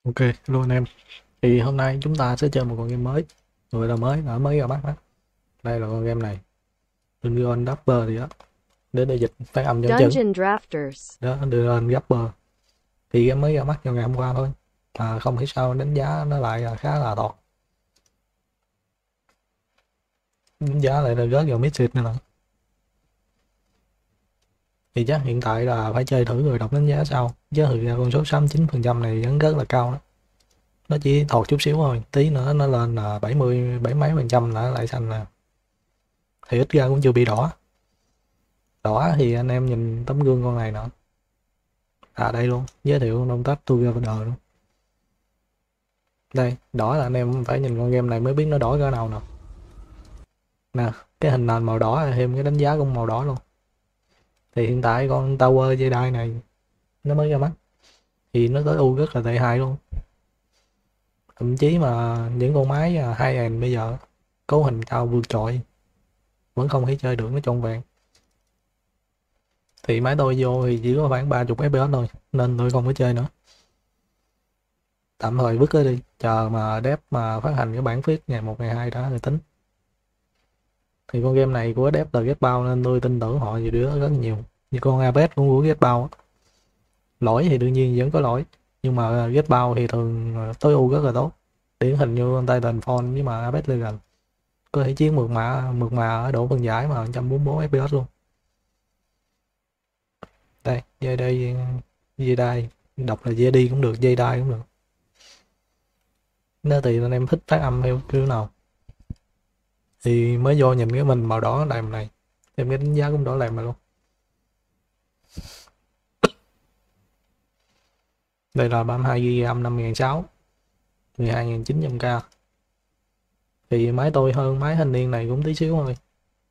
Ok luôn anh em. Thì hôm nay chúng ta sẽ chơi một con game mới, gọi là mới ra mắt đó. Đây là con game này, Dungeon Drafters gì đó, đến đây dịch phát âm cho chừng. Dungeon Drafters. Đó, Dungeon Drafters. Thì game mới ra mắt vào ngày hôm qua thôi, mà không hiểu sao đánh giá nó lại là khá là tọt, đánh giá lại là rớt vào mid seed này nè. Thì chắc hiện tại là phải chơi thử rồi đọc đánh giá sau, chứ thực ra con số 69% này vẫn rất là cao đó. Nó chỉ thọt chút xíu thôi, tí nữa nó lên là 70 bảy mấy phần trăm là lại xanh nè. Thì ít ra cũng chưa bị đỏ. Đỏ thì anh em nhìn tấm gương con này nữa. À đây luôn, giới thiệu động tác Together luôn. Đây, đỏ là anh em phải nhìn con game này mới biết nó đỏ cỡ nào nè. Nè, cái hình nền màu đỏ thêm cái đánh giá cũng màu đỏ luôn. Thì hiện tại con Tower Jedi này nó mới ra mắt. Thì nó tối ưu rất là tệ hại luôn. Thậm chí mà những con máy high-end bây giờ cấu hình cao vượt trội vẫn không thể chơi được nó trọn vẹn. Thì máy tôi vô thì chỉ có khoảng 30 FPS thôi, nên tôi không có chơi nữa. Tạm thời vứt cái đi, chờ mà dev mà phát hành cái bản viết ngày 1 ngày 2 đó rồi tính. Thì con game này của dev là Getbound nên tôi tin tưởng họ nhiều đứa rất nhiều. Như con Apex cũng của Getbound á. Lỗi thì đương nhiên vẫn có lỗi, nhưng mà Getbound thì thường tối ưu rất là tốt. Điển hình như con Titanfall với mà Apex Legends có thể chiến mượt mà ở độ phân giải mà 144 FPS luôn. Đây, Jedi, đọc là Jedi cũng được, Jedi cũng được. Nếu thì anh em thích phát âm theo kiểu nào thì mới vô nhìn cái mình màu đỏ làm này, em cái đánh giá cũng đỏ làm mà luôn. Đây là 32GB RAM 5600, 12.900K. Thì máy tôi hơn máy thanh niên này cũng tí xíu thôi.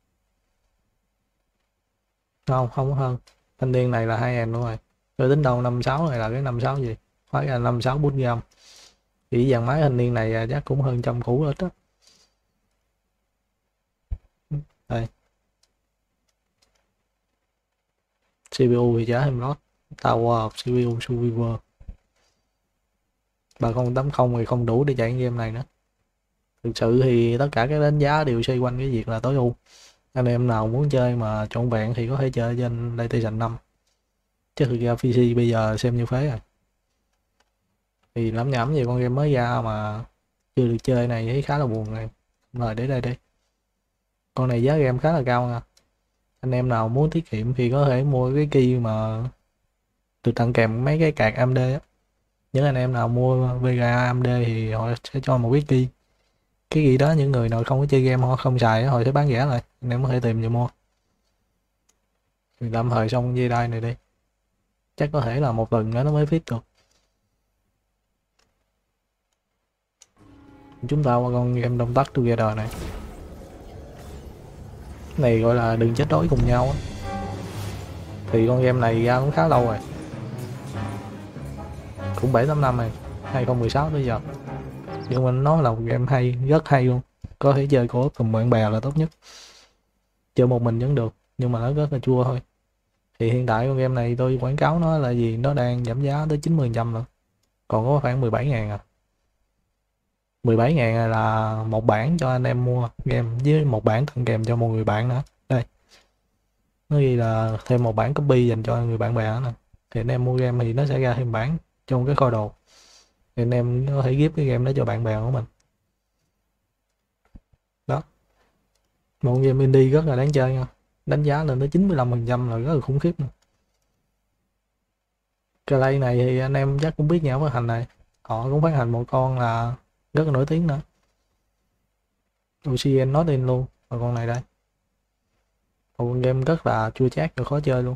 Không có hơn. Thanh niên này là 2.000 luôn rồi. Tôi tính đâu 56 này là cái 56 gì? Phải là 56 bút RAM. Thì dàn máy thanh niên này chắc cũng hơn trăm củ ít á. Đây. CPU thì giá thêm lót. Tower CPU Survivor 3080 thì không đủ để chạy game này nữa. Thực sự thì tất cả các đánh giá đều xoay quanh cái việc là tối ưu. Anh em nào muốn chơi mà trọn vẹn thì có thể chơi trên PlayStation 5. Chứ thực ra PC bây giờ xem như phế rồi. Thì lắm nhẩm về con game mới ra mà chưa được chơi này thấy khá là buồn này. Mời để đây đi. Con này giá game khá là cao nha. Anh em nào muốn tiết kiệm thì có thể mua cái key mà được tặng kèm mấy cái card AMD á. Những anh em nào mua Vega AMD thì họ sẽ cho một cái key. Cái gì đó những người nào không có chơi game họ không xài họ sẽ bán rẻ lại, anh em có thể tìm và mua. Thì tạm thời xong dây đai này đi, chắc có thể là một tuần nữa nó mới fit được. Chúng ta qua con game động tác Together này. Cái này gọi là đừng chết đói cùng nhau á. Thì con game này ra cũng khá lâu rồi, cũng 7-8 năm rồi, 2016 tới giờ. Nhưng mà nó là một game hay, rất hay luôn. Có thể chơi co-op cùng bạn bè là tốt nhất. Chơi một mình vẫn được, nhưng mà nó rất là chua thôi. Thì hiện tại con game này tôi quảng cáo nó là gì, nó đang giảm giá tới 90% rồi. Còn có khoảng 17.000 à. 17.000 là một bản cho anh em mua game với một bản tặng kèm cho một người bạn nữa. Đây. Nó ghi là thêm một bản copy dành cho người bạn bè nữa nè. Thì anh em mua game thì nó sẽ ra thêm bản trong cái kho đồ. Thì anh em có thể gift cái game đó cho bạn bè của mình. Đó. Một game indie rất là đáng chơi nha. Đánh giá lên tới 95% là rất là khủng khiếp nữa. Clay này thì anh em chắc cũng biết nhà phát hành này. Họ cũng phát hành một con là rất là nổi tiếng nữa. Ocean nói tên luôn. Và con này đây. Một con game rất là chua chát và khó chơi luôn.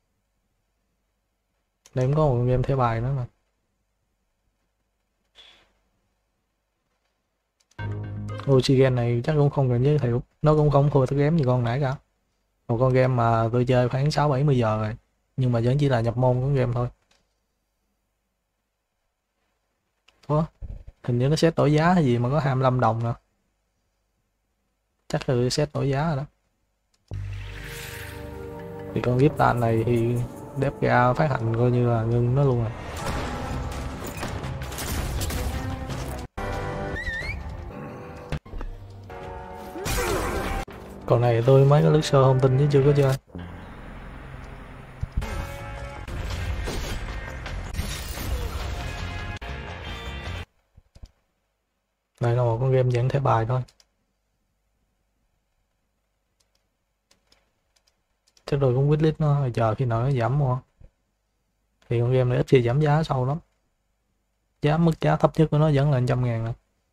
Đây cũng có một con game thẻ bài nữa mà. Ocean này chắc cũng không cần giới thiệu. Nó cũng không thua tới game như con nãy cả. Một con game mà tôi chơi khoảng 6-70 giờ rồi. Nhưng mà vẫn chỉ là nhập môn của game thôi. Ủa? Hình như nó set đổi giá hay gì mà có 25 đồng nè. Chắc là set đổi giá rồi đó. Thì con Giptan này thì DFGA phát hành coi như là ngưng nó luôn rồi. Còn này tôi mới có lướt sơ thông tin chứ chưa có chơi. Đây là một con game dạng thẻ bài thôi. Chắc tôi cũng wishlist nó rồi chờ khi nào nó giảm mua. Thì con game này ít khi giảm giá sâu lắm. Mức giá thấp nhất của nó vẫn là 100.000 nè.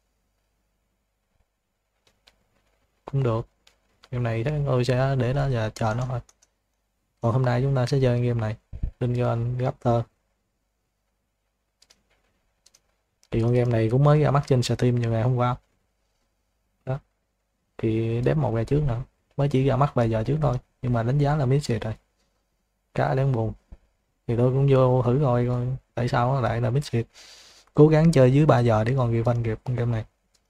Cũng được. Game này chắc tôi sẽ để đó và chờ nó thôi. Còn hôm nay chúng ta sẽ chơi game này. Linh Gun Raptor. Thì con game này cũng mới ra mắt trên Steam vào ngày hôm qua. Đó. Thì đếm một ngày trước nữa. Mới chỉ ra mắt vài giờ trước thôi. Nhưng mà đánh giá là mid xịt rồi. Khá đáng buồn. Thì tôi cũng vô thử coi tại sao nó lại là mid xịt. Cố gắng chơi dưới 3 giờ để còn review kịp con game này.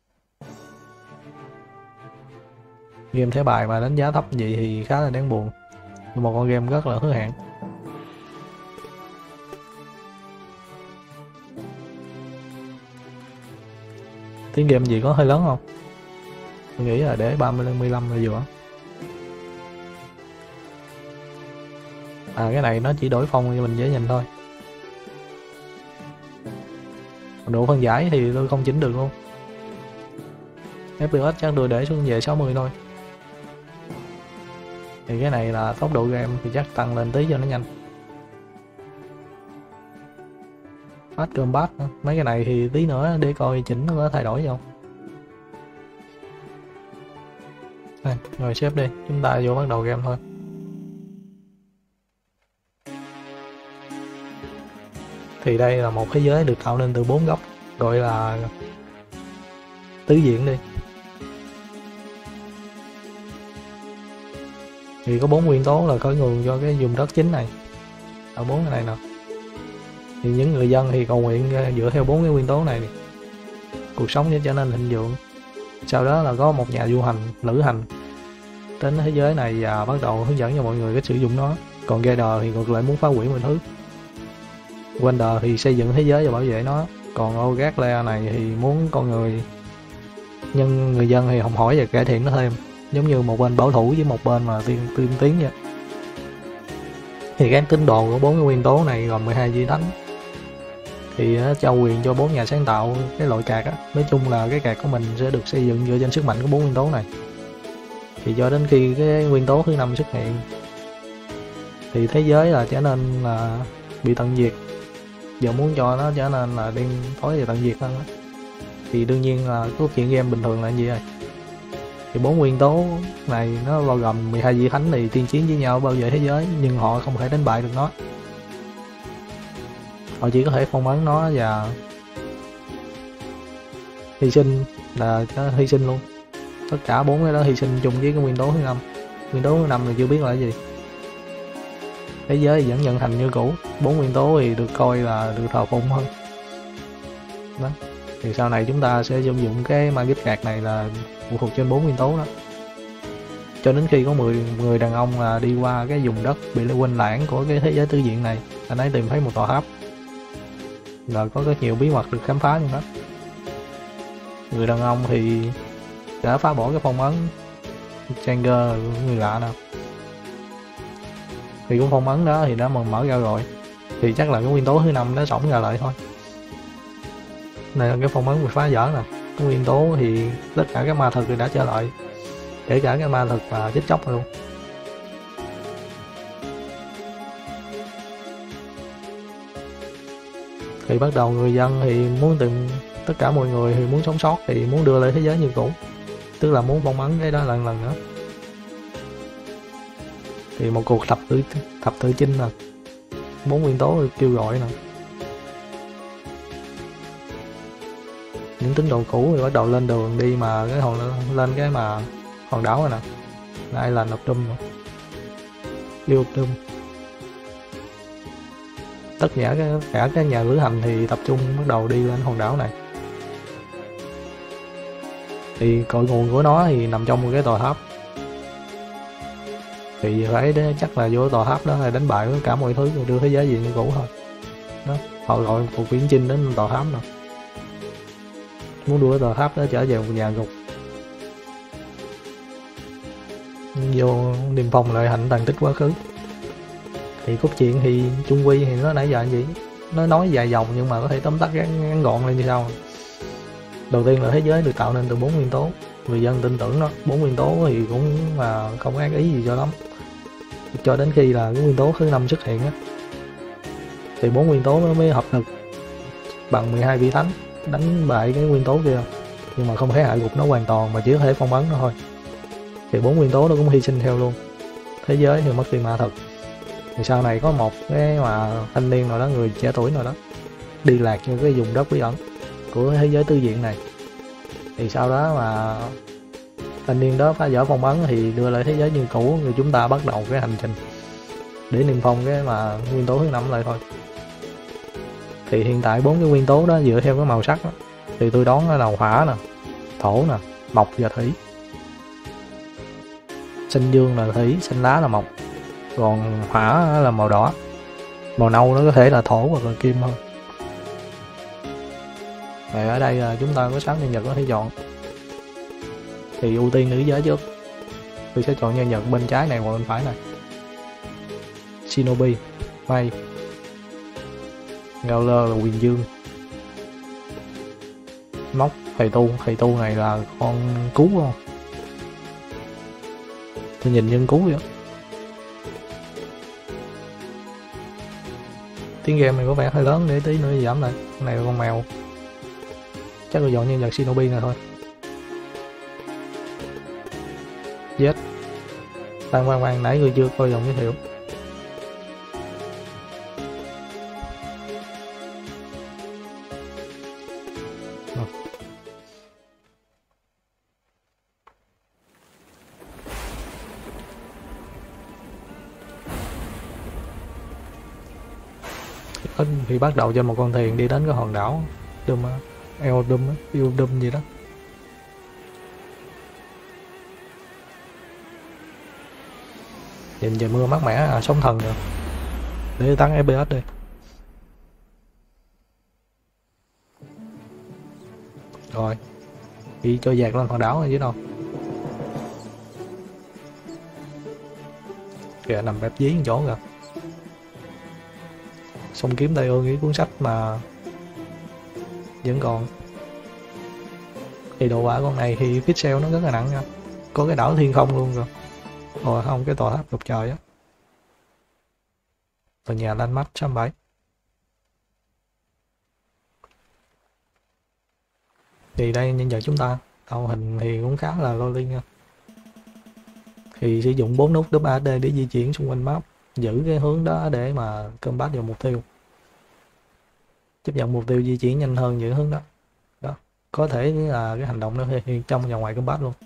Game thẻ bài mà đánh giá thấp vậy thì khá là đáng buồn. Một con game rất là hứa hẹn. Tiếng game gì có hơi lớn không? Tôi nghĩ là để 30-15 là vừa. À cái này nó chỉ đổi phông cho mình dễ nhìn thôi. Độ phân giải thì tôi không chỉnh được luôn. FPS chắc tôi để xuống về 60 thôi. Thì cái này là tốc độ game thì chắc tăng lên tí cho nó nhanh. Fast combat mấy cái này thì tí nữa để coi chỉnh nó có thay đổi không. Rồi xếp đi, chúng ta vô bắt đầu game thôi. Thì đây là một thế giới được tạo nên từ 4 góc, gọi là tứ diện đi. Thì có 4 nguyên tố là khởi nguồn cho cái vùng đất chính này. Ở 4 cái này nè. Thì những người dân thì cầu nguyện dựa theo 4 cái nguyên tố này. Cuộc sống sẽ trở nên thịnh vượng. Sau đó là có một nhà du hành, lữ hành đến thế giới này và bắt đầu hướng dẫn cho mọi người cách sử dụng nó. Còn Gator thì ngược lại muốn phá hủy mọi thứ. Wander thì xây dựng thế giới và bảo vệ nó. Còn Ogatle này thì muốn con người, nhưng người dân thì học hỏi và cải thiện nó thêm, giống như một bên bảo thủ với một bên mà tiên tiến vậy. Thì các tín đồ của 4 cái nguyên tố này gồm 12 vị thánh. Thì nó trao quyền cho 4 nhà sáng tạo cái loại card á. Nói chung là cái card của mình sẽ được xây dựng dựa trên sức mạnh của 4 nguyên tố này. Thì cho đến khi cái nguyên tố thứ 5 xuất hiện thì thế giới là trở nên là bị tận diệt. Giờ muốn cho nó trở nên là đen tối và tận diệt hơn đó. Thì đương nhiên là có chuyện game bình thường là gì rồi. Thì 4 nguyên tố này nó bao gồm 12 vị thánh thì tiên chiến với nhau bảo vệ thế giới, nhưng họ không thể đánh bại được nó. Họ chỉ có thể phong ấn nó và hy sinh, là hy sinh luôn. Tất cả 4 cái đó hy sinh chung với cái nguyên tố thứ 5. Nguyên tố thứ 5 thì chưa biết là cái gì. Thế giới vẫn nhận thành như cũ. 4 nguyên tố thì được coi là được thờ phụng hơn. Đó. Thì sau này chúng ta sẽ sử dụng cái magic card này là phụ thuộc trên 4 nguyên tố đó. Cho đến khi có 10 người đàn ông là đi qua cái vùng đất bị quên lãng của cái thế giới tứ diện này, anh ấy tìm thấy một tòa tháp. Rồi có rất nhiều bí mật được khám phá trong đó. Người đàn ông thì đã phá bỏ cái phong ấn Changer, người lạ nào. Thì cũng phong ấn đó thì đã mở ra rồi. Thì chắc là cái nguyên tố thứ 5 nó sống ra lại thôi. Này là cái phong ấn bị phá vỡ nè. Cái nguyên tố thì tất cả các ma thực thì đã trở lại, kể cả cái ma thực và chết chóc luôn. Thì bắt đầu người dân thì muốn tìm, tất cả mọi người thì muốn sống sót thì muốn đưa lại thế giới như cũ, tức là muốn phong ấn cái đó lần nữa. Thì một cuộc thập tự chinh nè, 4 nguyên tố kêu gọi nè. Những tín đồ cũ thì bắt đầu lên đường đi mà cái lên cái mà hòn đảo này nè, là Island of Doom, Isle of Doom. Tất cả các nhà lữ hành thì tập trung bắt đầu đi lên hòn đảo này. Thì cội nguồn của nó thì nằm trong một cái tòa tháp. Thì phải chắc là vô tòa tháp đó là đánh bại tất cả mọi thứ rồi đưa thế giới gì như cũ thôi. Đó, họ gọi cuộc viễn chinh đến tòa tháp nè. Muốn đuổi tòa tháp đó trở về một nhà ngục. vô niềm phong lợi hạnh tàn tích quá khứ. Thì cốt truyện thì chung quy thì nó nãy giờ gì, nó nói dài dòng nhưng mà có thể tóm tắt ngắn gọn lên như sau. Đầu tiên là thế giới được tạo nên từ 4 nguyên tố, người dân tin tưởng nó. 4 nguyên tố thì cũng là không ác ý gì cho lắm, cho đến khi là cái nguyên tố thứ 5 xuất hiện á, thì 4 nguyên tố nó mới hợp lực bằng 12 vị thánh đánh bại cái nguyên tố kia, nhưng mà không thể hạ gục nó hoàn toàn mà chỉ có thể phong ấn nó thôi. Thì 4 nguyên tố nó cũng hy sinh theo luôn, thế giới thì mất đi ma thực. Thì sau này có một cái mà thanh niên nào đó, người trẻ tuổi nào đó đi lạc vô cái vùng đất bí ẩn của thế giới tư diện này, thì sau đó mà thanh niên đó phá vỡ phong ấn thì đưa lại thế giới như cũ, rồi chúng ta bắt đầu cái hành trình để niêm phong cái mà nguyên tố thứ 5 lại thôi. Thì hiện tại 4 cái nguyên tố đó dựa theo cái màu sắc đó, thì tôi đoán là hỏa nè, thổ nè, mộc và thủy. Xanh dương là thủy, xanh lá là mộc, còn hỏa là màu đỏ, màu nâu nó có thể là thổ hoặc là kim hơn. Thì ở đây là chúng ta có 6 nhân vật có thể chọn, thì ưu tiên nữ giới trước. Tôi sẽ chọn nhân vật bên trái này hoặc bên phải này. Shinobi, May, Gauler là quyền dương, Móc, thầy tu này là con cú không? Tôi nhìn như cú vậy. Tiếng game này có vẻ hơi lớn, để tí nữa giảm lại. Cái này là con mèo, chắc là dọn nhân vật Shinobi này thôi. Z, khoan, nãy người chưa coi dòng giới thiệu. Thì bắt đầu trên một con thuyền đi đến cái hòn đảo Dum, Eodum gì đó. Nhìn trời mưa mát mẻ, sóng thần rồi. Để tăng FPS đi. Rồi, đi cho dạt lên hòn đảo này chứ đâu. Kìa, nằm bẹp dí một chỗ kìa. Song kiếm Tây Ương, cái cuốn sách mà vẫn còn. Thì đồ họa con này thì pixel nó rất là nặng nha, có cái đảo thiên không luôn rồi. Không, cái tòa tháp lục trời á, tòa nhà Landmark 67. Thì đây nhân vật chúng ta, tạo hình thì cũng khá là lôi nha. Thì sử dụng 4 nút WASD để di chuyển xung quanh map, giữ cái hướng đó để mà combat vào mục tiêu, chấp nhận mục tiêu di chuyển nhanh hơn những hướng đó. Đó, có thể là cái hành động nó hiện trong và ngoài combat luôn.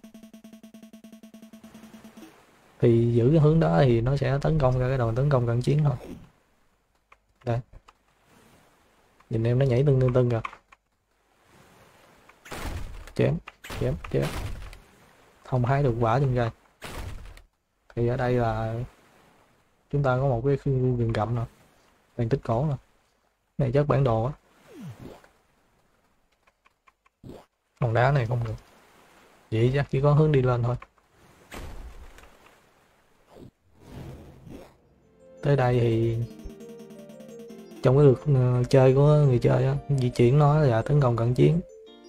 Thì giữ cái hướng đó thì nó sẽ tấn công ra cái đòn tấn công cận chiến thôi. Đây, nhìn em nó nhảy tưng kìa. Chém, không hái được quả trên cây. Thì ở đây là chúng ta có một cái khu rừng rậm nè, đang tích cổ nè. Này chắc bản đồ á. Hòn đá này không được, vậy chắc chỉ có hướng đi lên thôi. Tới đây thì trong cái lượt chơi của người chơi á, di chuyển nó là tấn công cận chiến,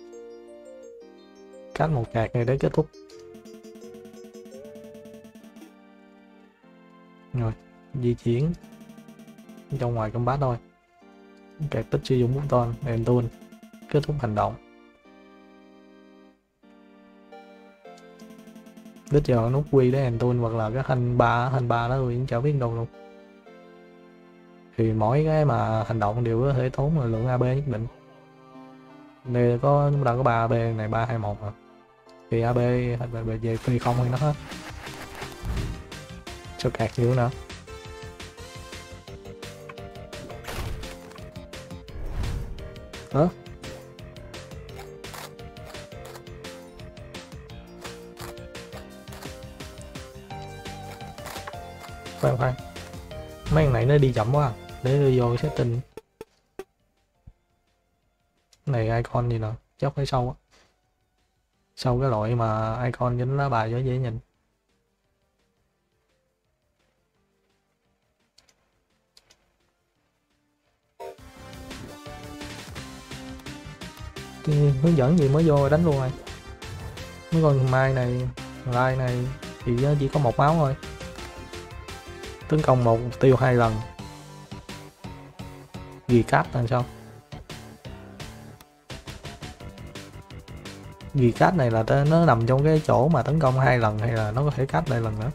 cách một cạc này để kết thúc. Rồi, di chuyển trong ngoài combat thôi. Cạc tích sử dụng bút ton, end tool, kết thúc hành động. Đích giờ nút Q để end tool, hoặc là cái hành ba đó tôi cũng chả biết đâu luôn. Thì mỗi cái mà hành động đều có thể tốn một lượng AB nhất định. Đây có, chúng ta có 3 AB này, 321 mà. Thì AB về phi không thì nó hết. Sao cạc nhiều nữa. Hả? Khoan, mấy thằng này nó đi chậm quá, để đưa vô setting. Này icon gì nè, chắc phải sâu á, sau cái loại mà icon trên lá bài cho dễ nhìn. hướng dẫn gì mới vô đánh luôn rồi. Mấy con mai này, lai này thì chỉ có 1 máu thôi, tấn công 1 mục tiêu 2 lần. Ghi cát là sao? Ghi cát này là nó nằm trong cái chỗ mà tấn công 2 lần hay là nó có thể cát lại lần nữa?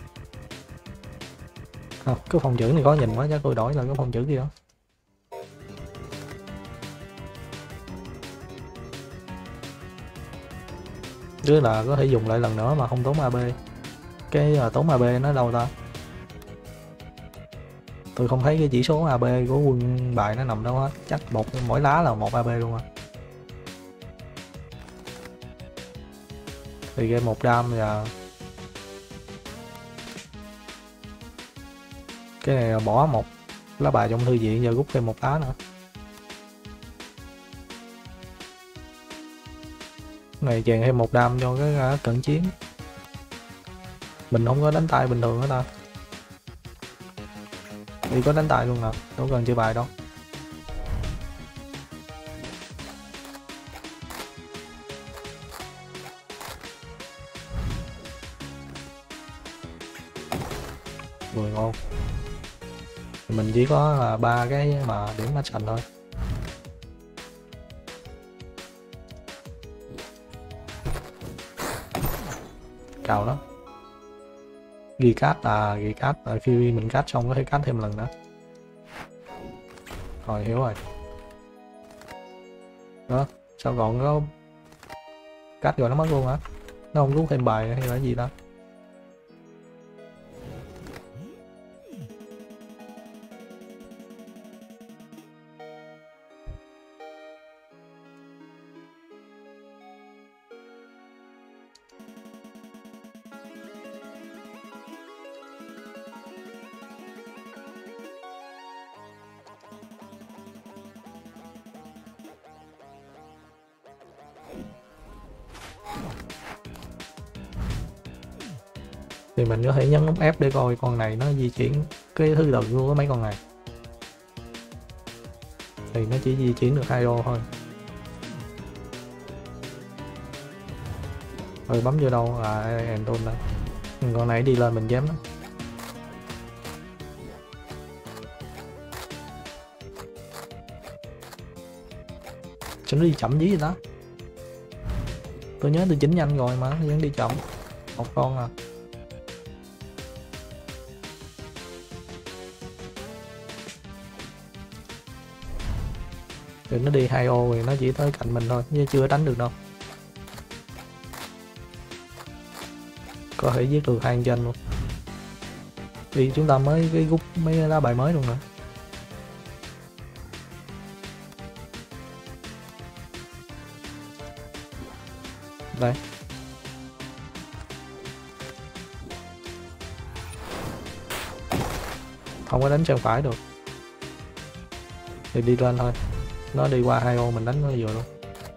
Cái phòng chữ này có nhìn quá, chắc tôi đổi là cái phòng chữ kia đó. Chứ là có thể dùng lại lần nữa mà không tốn AB. Cái tốn AB nó đâu ta? Tôi không thấy cái chỉ số AB của quân bài nó nằm đâu hết. Chắc mỗi lá là 1 AB luôn à. Thì game 1 đam và cái này là bỏ 1 lá bài trong thư viện và rút thêm 1 lá nữa. Này chèn thêm 1 đam cho cái cận chiến. Mình không có đánh tay bình thường hết ta. Đi có đánh tay luôn nè, đâu cần chơi bài đâu. Mười ngon. Mình chỉ có là 3 cái mà điểm match thành thôi. Cào đó. Ghi cát là khi mình cát xong có thể cát thêm lần nữa. Rồi hiểu rồi. Đó, sao còn có cát rồi nó mất luôn hả? Nó không rút thêm bài hay là gì đó. Thì mình có thể nhấn nút F để coi con này nó di chuyển cái thứ tự của mấy con này. Thì nó chỉ di chuyển được 2 ô thôi. Rồi bấm vô đâu là Anton đây. Con này đi lên mình dám nó. Cho nó đi chậm dí vậy đó. Tôi nhớ tôi chỉnh nhanh rồi mà nó vẫn đi chậm. 1 con à. Rồi nó đi 2 ô thì nó chỉ tới cạnh mình thôi, chứ chưa đánh được đâu. Có thể giết được 2 anh trên luôn. Vì chúng ta mới cái rút mấy lá bài mới luôn nữa. Đây. Không có đánh chân phải được. Thì đi lên thôi. Nó đi qua 2 ô mình đánh nó vừa luôn.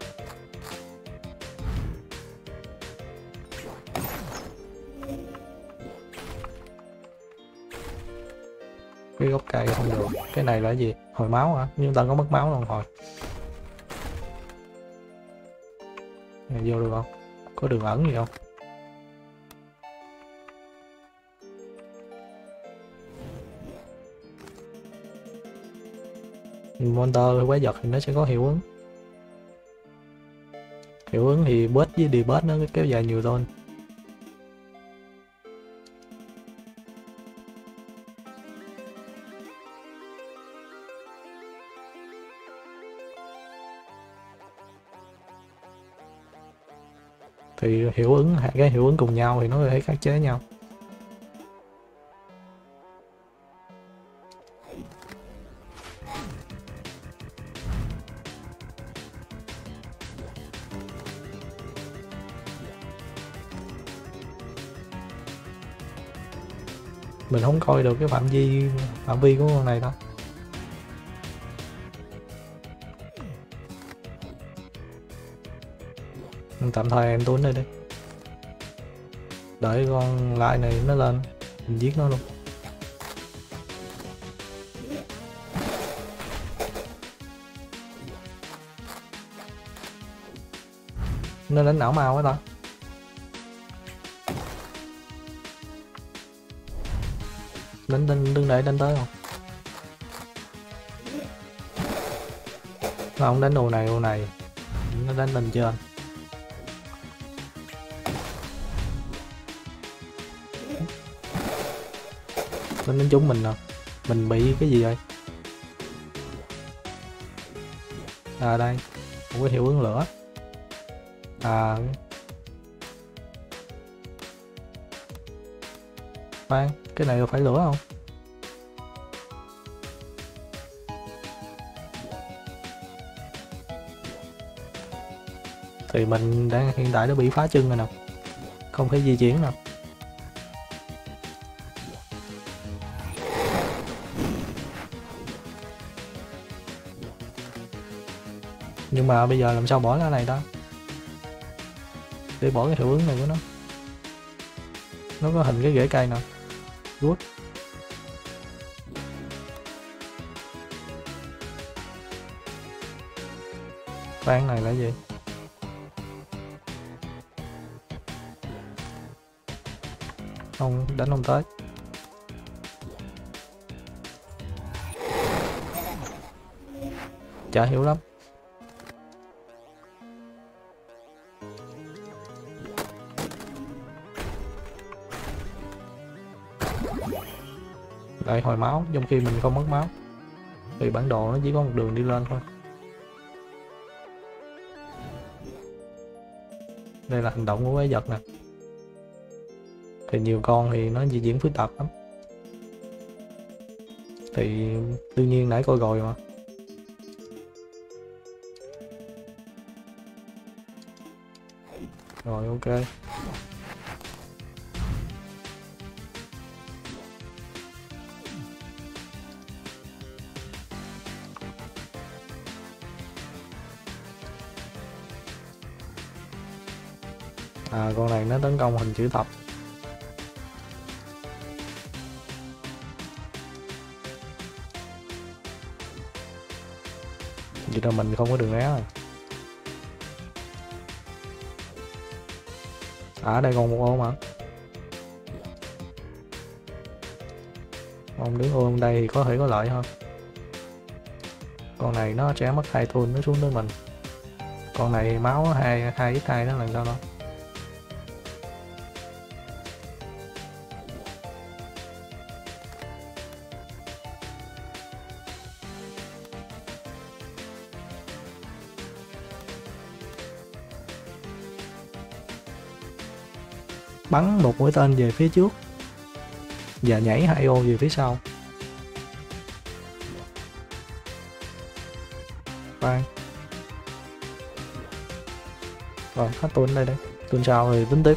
Cái gốc cây không được. Cái này là cái gì? Hồi máu hả? Nhưng ta có mất máu không hồi? Này vô được không? Có đường ẩn gì không? Monster quái vật thì nó sẽ có hiệu ứng. Hiệu ứng thì bớt với debug nó kéo dài nhiều thôi. Thì hiệu ứng hai cái hiệu ứng cùng nhau thì nó có thể khắc chế nhau. Mình không coi được cái phạm vi của con này đâu. Tạm thời em tuấn đây đi. Đợi con lại này nó lên mình giết nó luôn. Nó đánh não mau quá ta. Đừng để đánh tới không. Nó không đánh đồ này nó đánh lên trên. Nó đánh trúng mình nè. Mình bị cái gì vậy? À đây, một cái hiệu ứng lửa. À khoan, cái này phải lửa không? Thì mình đang hiện tại nó bị phá chân rồi nè, không thể di chuyển nè. Nhưng mà bây giờ làm sao bỏ cái này ta, để bỏ cái hiệu ứng này của nó có hình cái rễ cây nè. Good. Khoan, này là gì? Không, đánh không tới. Chả hiểu lắm. Đây, hồi máu, trong khi mình không mất máu. Thì bản đồ nó chỉ có một đường đi lên thôi. Đây là hành động của quái vật nè. Thì nhiều con thì nó di chuyển phức tạp lắm. Thì đương nhiên nãy coi rồi mà. Rồi ok. À, con này nó tấn công hình chữ thập. Vậy là mình không có đường né rồi. À, ở đây còn một ô mà. Ông đứng ô đây thì có thể có lợi hơn. Con này nó sẽ mất 2 thun nó xuống tới mình. Con này máu 2x2 đó lần đâu đâu. Bắn một mũi tên về phía trước và nhảy 2 ô về phía sau. Khoan. Rồi, hết tuần đây đây. Tuần sau thì tính tiếp.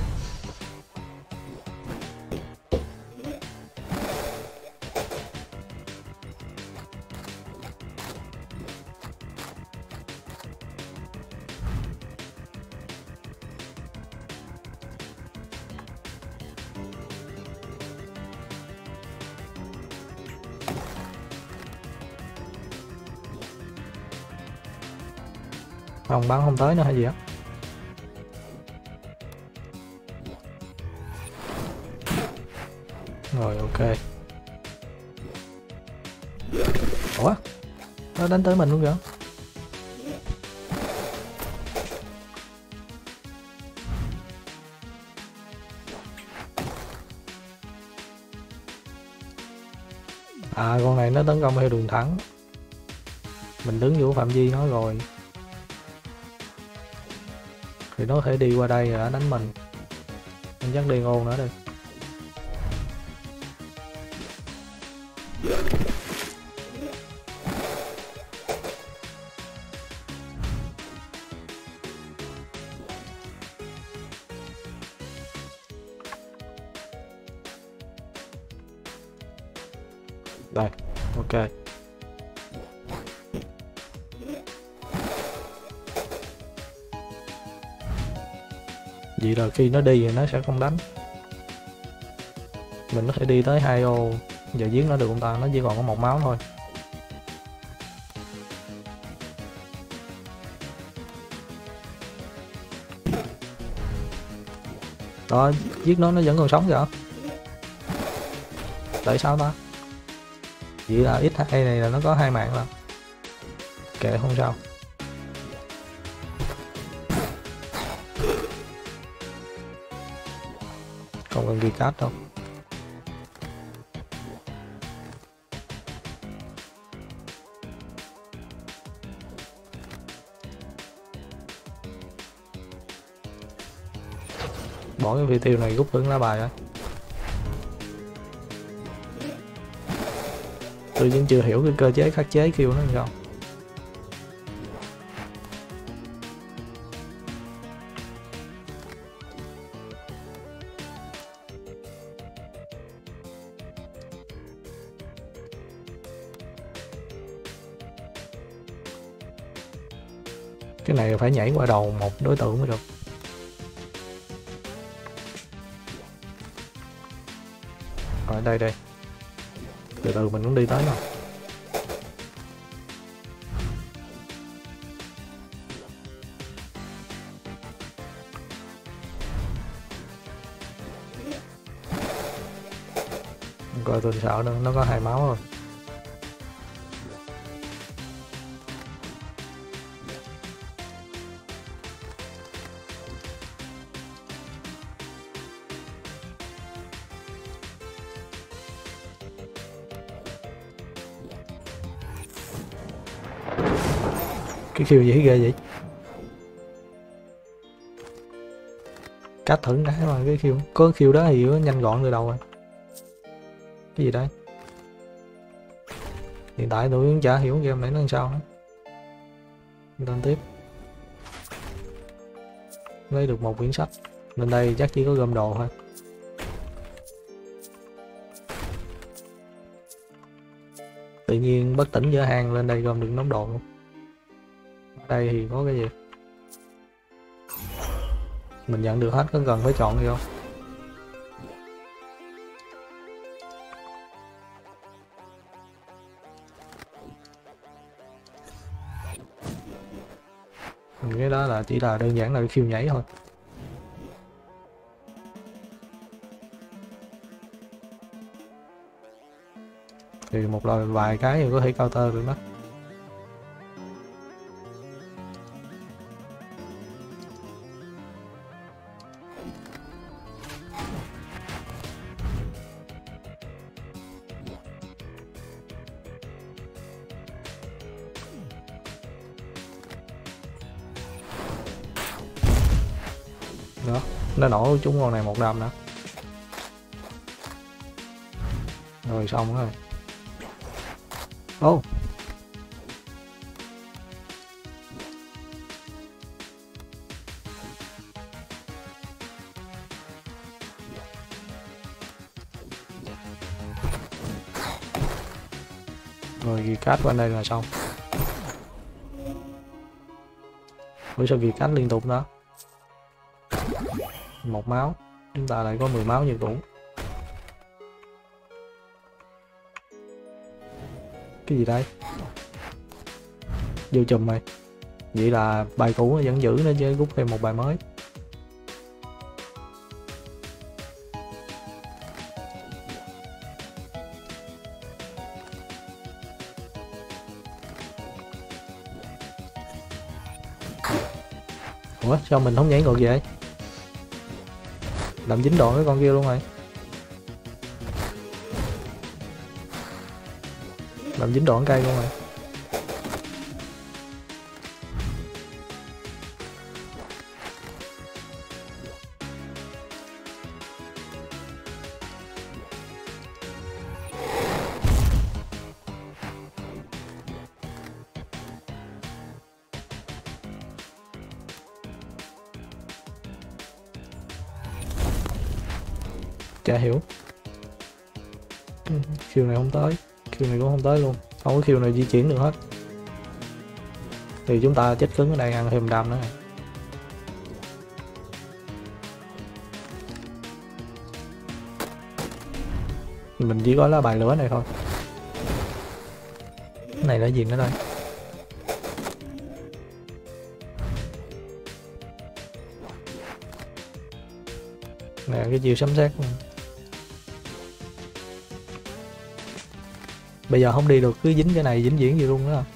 Không, bắn không tới nữa hay gì á. Rồi ok. Ủa, nó đánh tới mình luôn kìa. À, con này nó tấn công theo đường thẳng. Mình đứng vô phạm vi nó rồi thì nó có thể đi qua đây rồi đánh mình. Mình chắc đi ngôn nữa đi. Đây, ok. Vậy là khi nó đi thì nó sẽ không đánh. Mình có thể đi tới 2 ô và giết nó được không ta? Nó chỉ còn có 1 máu thôi. Có, giết nó vẫn còn sống kìa. Tại sao ta? Vậy là X2 này là nó có 2 mạng rồi. Kệ không sao. Không cần ghi cát đâu. Bỏ cái phi tiêu này rút hưởng lá bài rồi. Tôi vẫn chưa hiểu cái cơ chế khắc chế kêu nó làm sao. Cái này phải nhảy qua đầu một đối tượng mới được. Rồi đây đây. Từ từ mình cũng đi tới rồi. Coi tôi sợ nữa, nó có 2 máu rồi. Cái khiêu gì ghê vậy? Cách thử cái mà cái khiêu. Có khiêu đó thì nó nhanh gọn từ đầu rồi. Cái gì đây? Hiện tại tôi cũng chả hiểu game này nó làm sao nữa. Lên tiếp. Lấy được một quyển sách. Lên đây chắc chỉ có gom đồ thôi. Tự nhiên bất tỉnh giữa hang lên đây gom được đống đồ luôn. Đây thì có cái gì? Mình nhận được hết, có cần phải chọn gì không? Cái đó là chỉ là đơn giản là khiêu nhảy thôi. Thì một lời vài cái thì có thể counter được đó. Đó, nó nổ trúng con này một đâm nữa. Rồi xong rồi. Ô. Rồi ghi cát qua đây là xong. Ủa sao ghi cát liên tục đó? Một máu, chúng ta lại có 10 máu như cũ. Cái gì đây? Vô chùm mày. Vậy là bài cũ nó vẫn giữ nó chứ, rút thêm một bài mới. Ủa sao mình không nhảy ngược vậy? Làm dính đồ cái con kia luôn rồi. Làm dính đoạn cây luôn rồi. Chả hiểu. Khiêu này không tới, khiêu này cũng không tới luôn, không có khiêu này di chuyển được hết. Thì chúng ta chết cứng ở đây ăn thêm đam nữa. Mình chỉ có lá bài lửa này thôi. Cái này là gì nữa đây? Nè cái chiêu sấm sét. Bây giờ không đi được, cứ dính cái này vĩnh viễn gì luôn đó.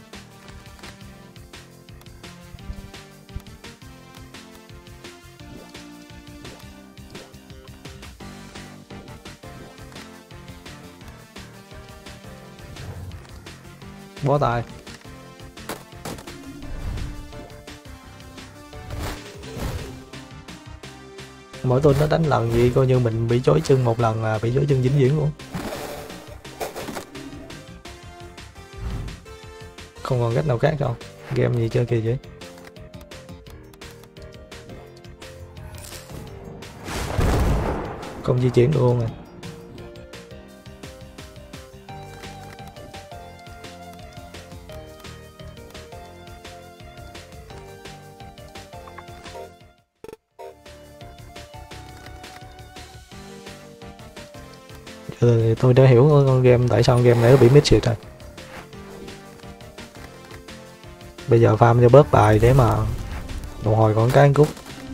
Bó tay. Mỗi tuần nó đánh lần gì coi như mình bị chói chân một lần là bị chói chân vĩnh viễn luôn. Không còn cách nào khác đâu. Game gì chơi kỳ vậy. Không di chuyển được luôn rồi. Thì tôi đã hiểu con game tại sao game này nó bị miss rồi. Bây giờ farm cho bớt bài để mà một hồi còn cái cút.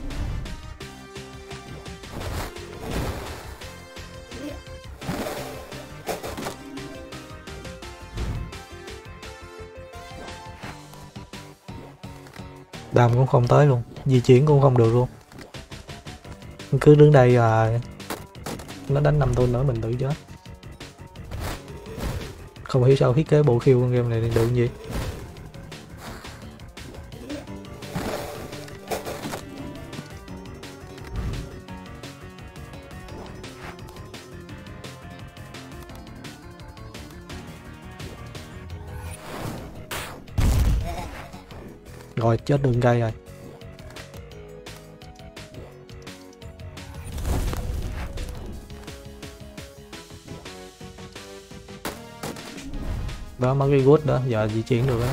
Đam cũng không tới luôn, di chuyển cũng không được luôn. Cứ đứng đây là nó đánh 5 tuần nữa mình tự chết. Không hiểu sao thiết kế bộ khiêu con game này được gì. Rồi chết đường cây rồi. Đó mấy cái good đó giờ di chuyển được đó.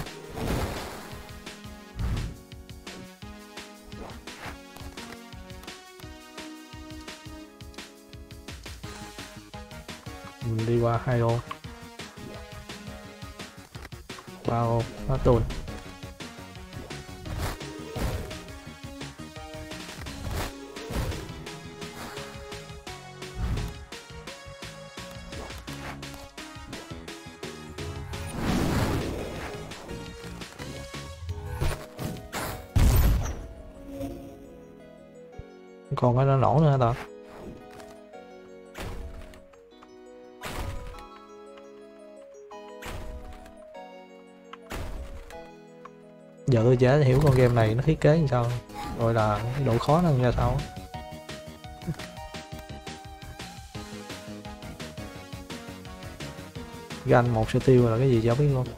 Mình đi qua 2 ô 3 ô hết tuần. Còn cái nó nổ nữa hả ta? Giờ tôi chả hiểu con game này nó thiết kế như sao, gọi là độ khó nó ra sao. Gan một sẽ tiêu là cái gì chả biết luôn.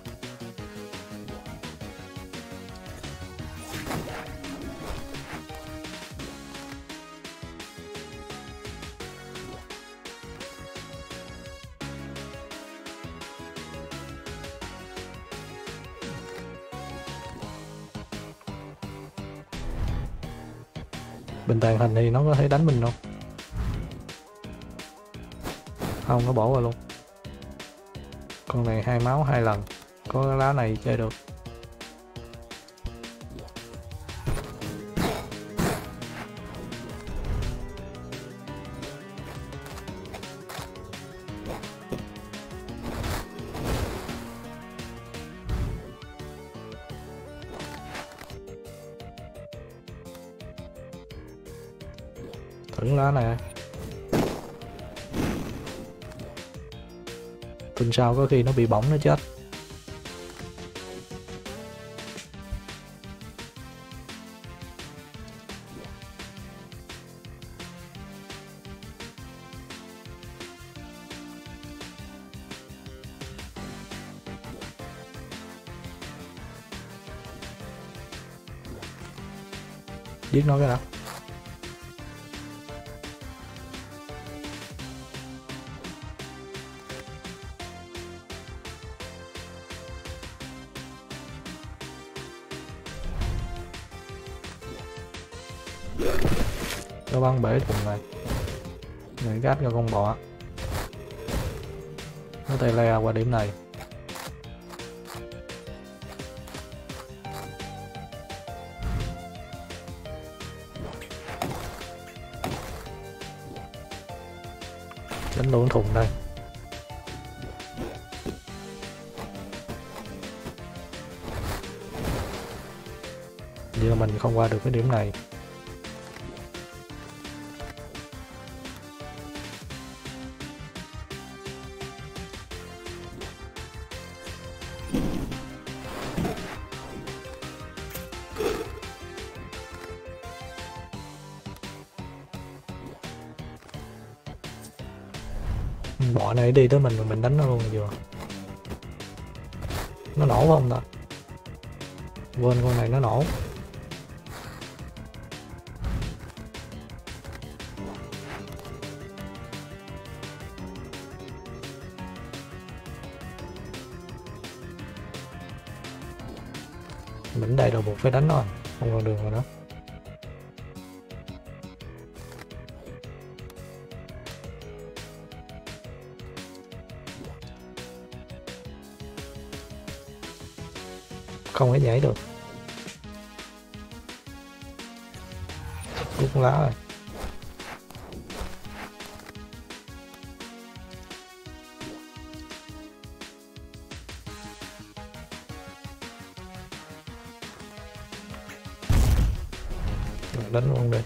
Bình tàn hình thì nó có thể đánh mình không? Không, nó bỏ qua luôn. Con này 2 máu 2 lần. Có cái lá này chơi được. Thử lá này. Tuần sau có khi nó bị bỏng nó chết. Giết nó cái nào. Nó bắn bể thùng này. Người gác cho con bò. Nó tay le qua điểm này. Đánh luôn thùng đây. Giờ mình không qua được cái điểm này. Bọ này đi tới mình rồi mình đánh nó luôn vừa. Nó nổ phải không ta? Quên con này nó nổ. Mình đây rồi buộc phải đánh nó, không còn đường rồi đó. Không thể nhảy được. Cút lá rồi. Đánh luôn đi.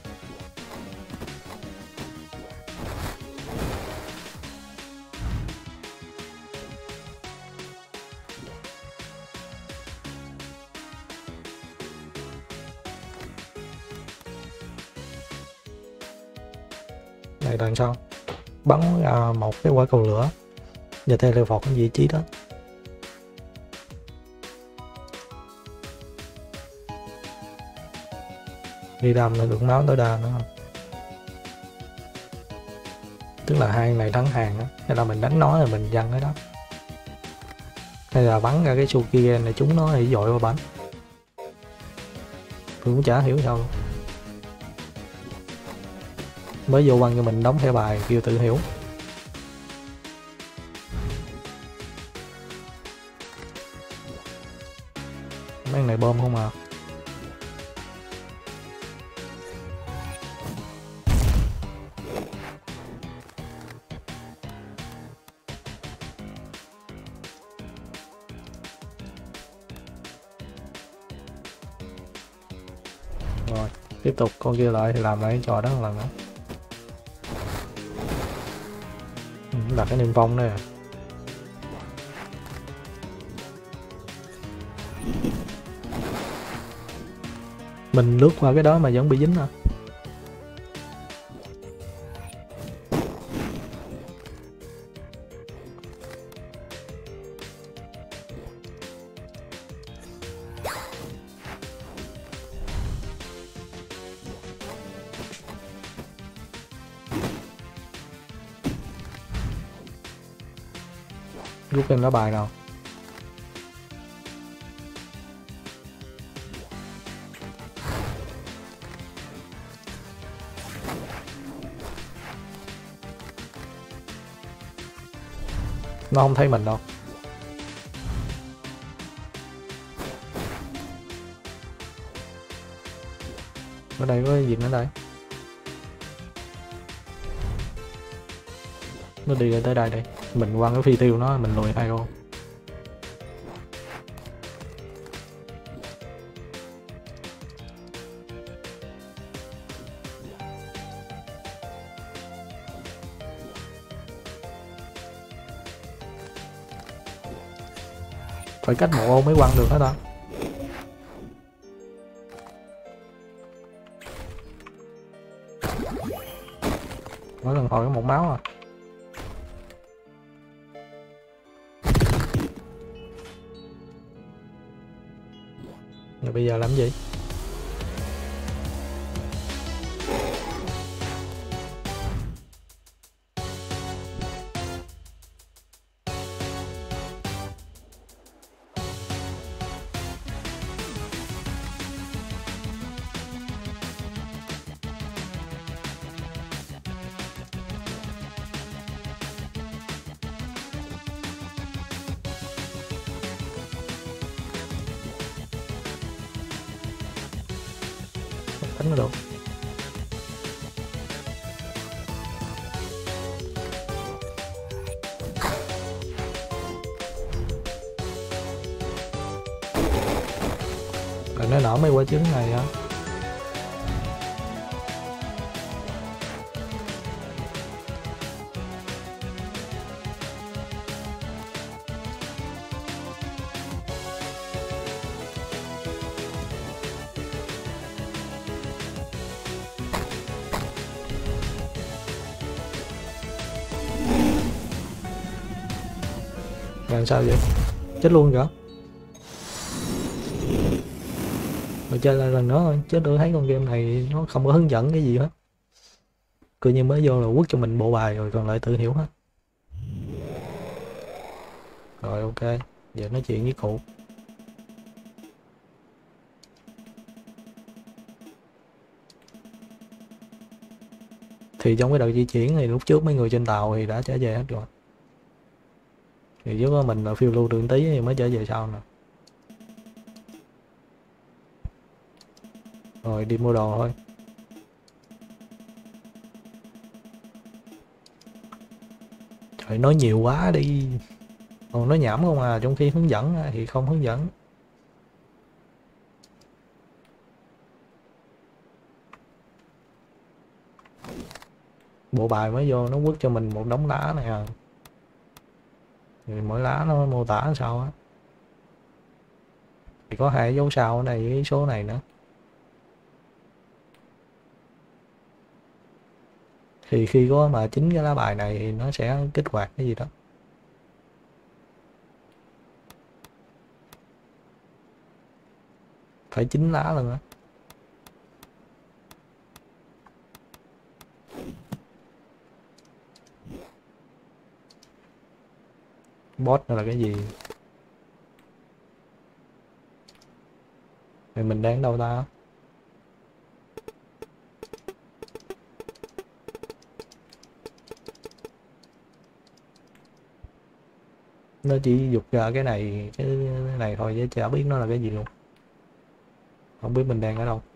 Này đằng sau bắn một cái quả cầu lửa và teleport cái vị trí đó. Đi đâm là được máu tối đa nữa không? Tức là hai này thắng hàng á, hay là mình đánh nó rồi mình văng cái đó, hay là bắn ra cái Sukigen này chúng nó thì dội vào bánh. Tôi cũng chả hiểu sao luôn. Mới vô băng cho mình đóng thẻ bài kêu tự hiểu. Mấy này bom không à. Rồi tiếp tục con kia lại thì làm lại cái trò đó một lần nữa. Là cái niêm phong đây à. Mình lướt qua cái đó mà vẫn bị dính à. Rút thêm lá bài nào. Nó không thấy mình đâu. Ở đây có cái gì nữa đây? Nó đi tới đây đây. Mình quăng cái phi tiêu nó, mình lùi 2 ô. Phải cách 1 ô mới quăng được hết ta. Mỗi lần hồi có 1 máu à. Rồi bây giờ làm gì? Đánh nó được. nó nở mấy quả trứng này á. Làm sao vậy? Chết luôn kìa. Rồi chơi lại lần nữa thôi, chứ tôi thấy con game này nó không có hướng dẫn cái gì hết. Cứ như mới vô là quất cho mình bộ bài rồi còn lại tự hiểu hết. Rồi ok, giờ nói chuyện với cụ. Thì trong cái đợt di chuyển thì lúc trước mấy người trên tàu thì đã trở về hết rồi. Thì chỉ có mình là phiêu lưu đường tí thì mới trở về sau nè. Rồi đi mua đồ thôi. Trời, nói nhiều quá đi. Còn nói nhảm không à, trong khi hướng dẫn thì không hướng dẫn. Bộ bài mới vô nó quất cho mình một đống lá này à. Thì mỗi lá nó mô tả sao á. Thì có hai dấu sao ở đây với số này nữa. Thì khi có mà chính cái lá bài này thì nó sẽ kích hoạt cái gì đó. Phải 9 lá luôn á. Boss là cái gì? Thì mình đang đâu ta? Nó chỉ dục ra cái này thôi chứ chả biết nó là cái gì luôn. Không biết mình đang ở đâu.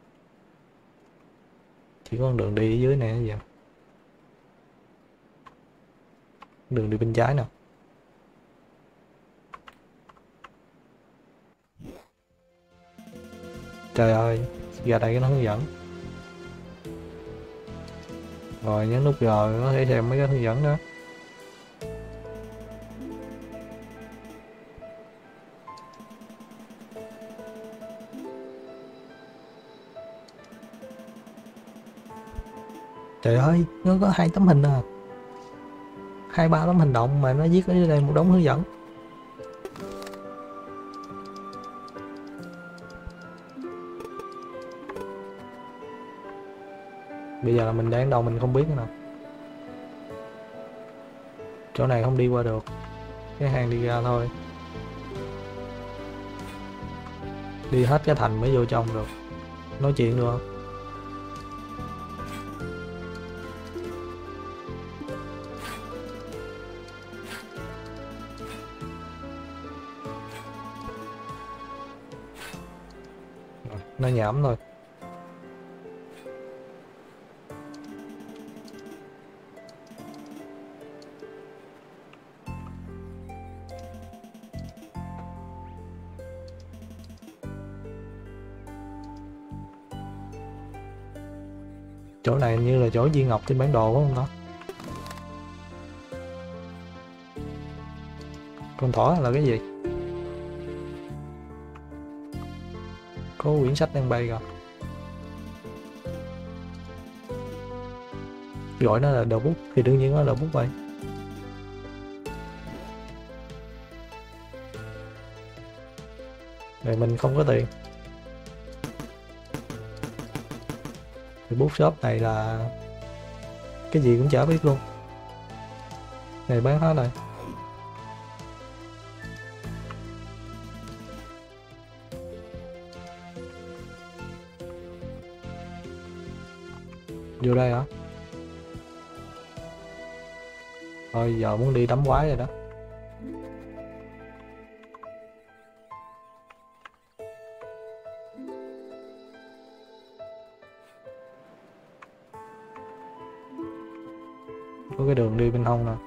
Chỉ có con đường đi ở dưới này vậy. Đường đi bên trái nè. Trời ơi, ra đây cái nó hướng dẫn. Rồi nhấn nút R có thể xem mấy cái hướng dẫn đó. Trời ơi, nó có 2 tấm hình à. 2-3 tấm hành động mà nó viết ở dưới đây một đống hướng dẫn. Bây giờ là mình đang đâu mình không biết nữa nè. Chỗ này không đi qua được. Cái hang đi ra thôi. Đi hết cái thành mới vô trong được. Nói chuyện được không? Nó nhảm thôi. Chỗ này như là chỗ viên ngọc trên bản đồ phải không đó? Con thỏ là cái gì? Có quyển sách đang bay kìa. Gọi nó là đầu bút thì đương nhiên nó là đầu bút vậy. Này mình không có tiền. Thì bút shop này là cái gì cũng chả biết luôn. Này bán hết rồi. Vô đây hả? Thôi giờ muốn đi đấm quái rồi đó. Có cái đường đi bên hông nè.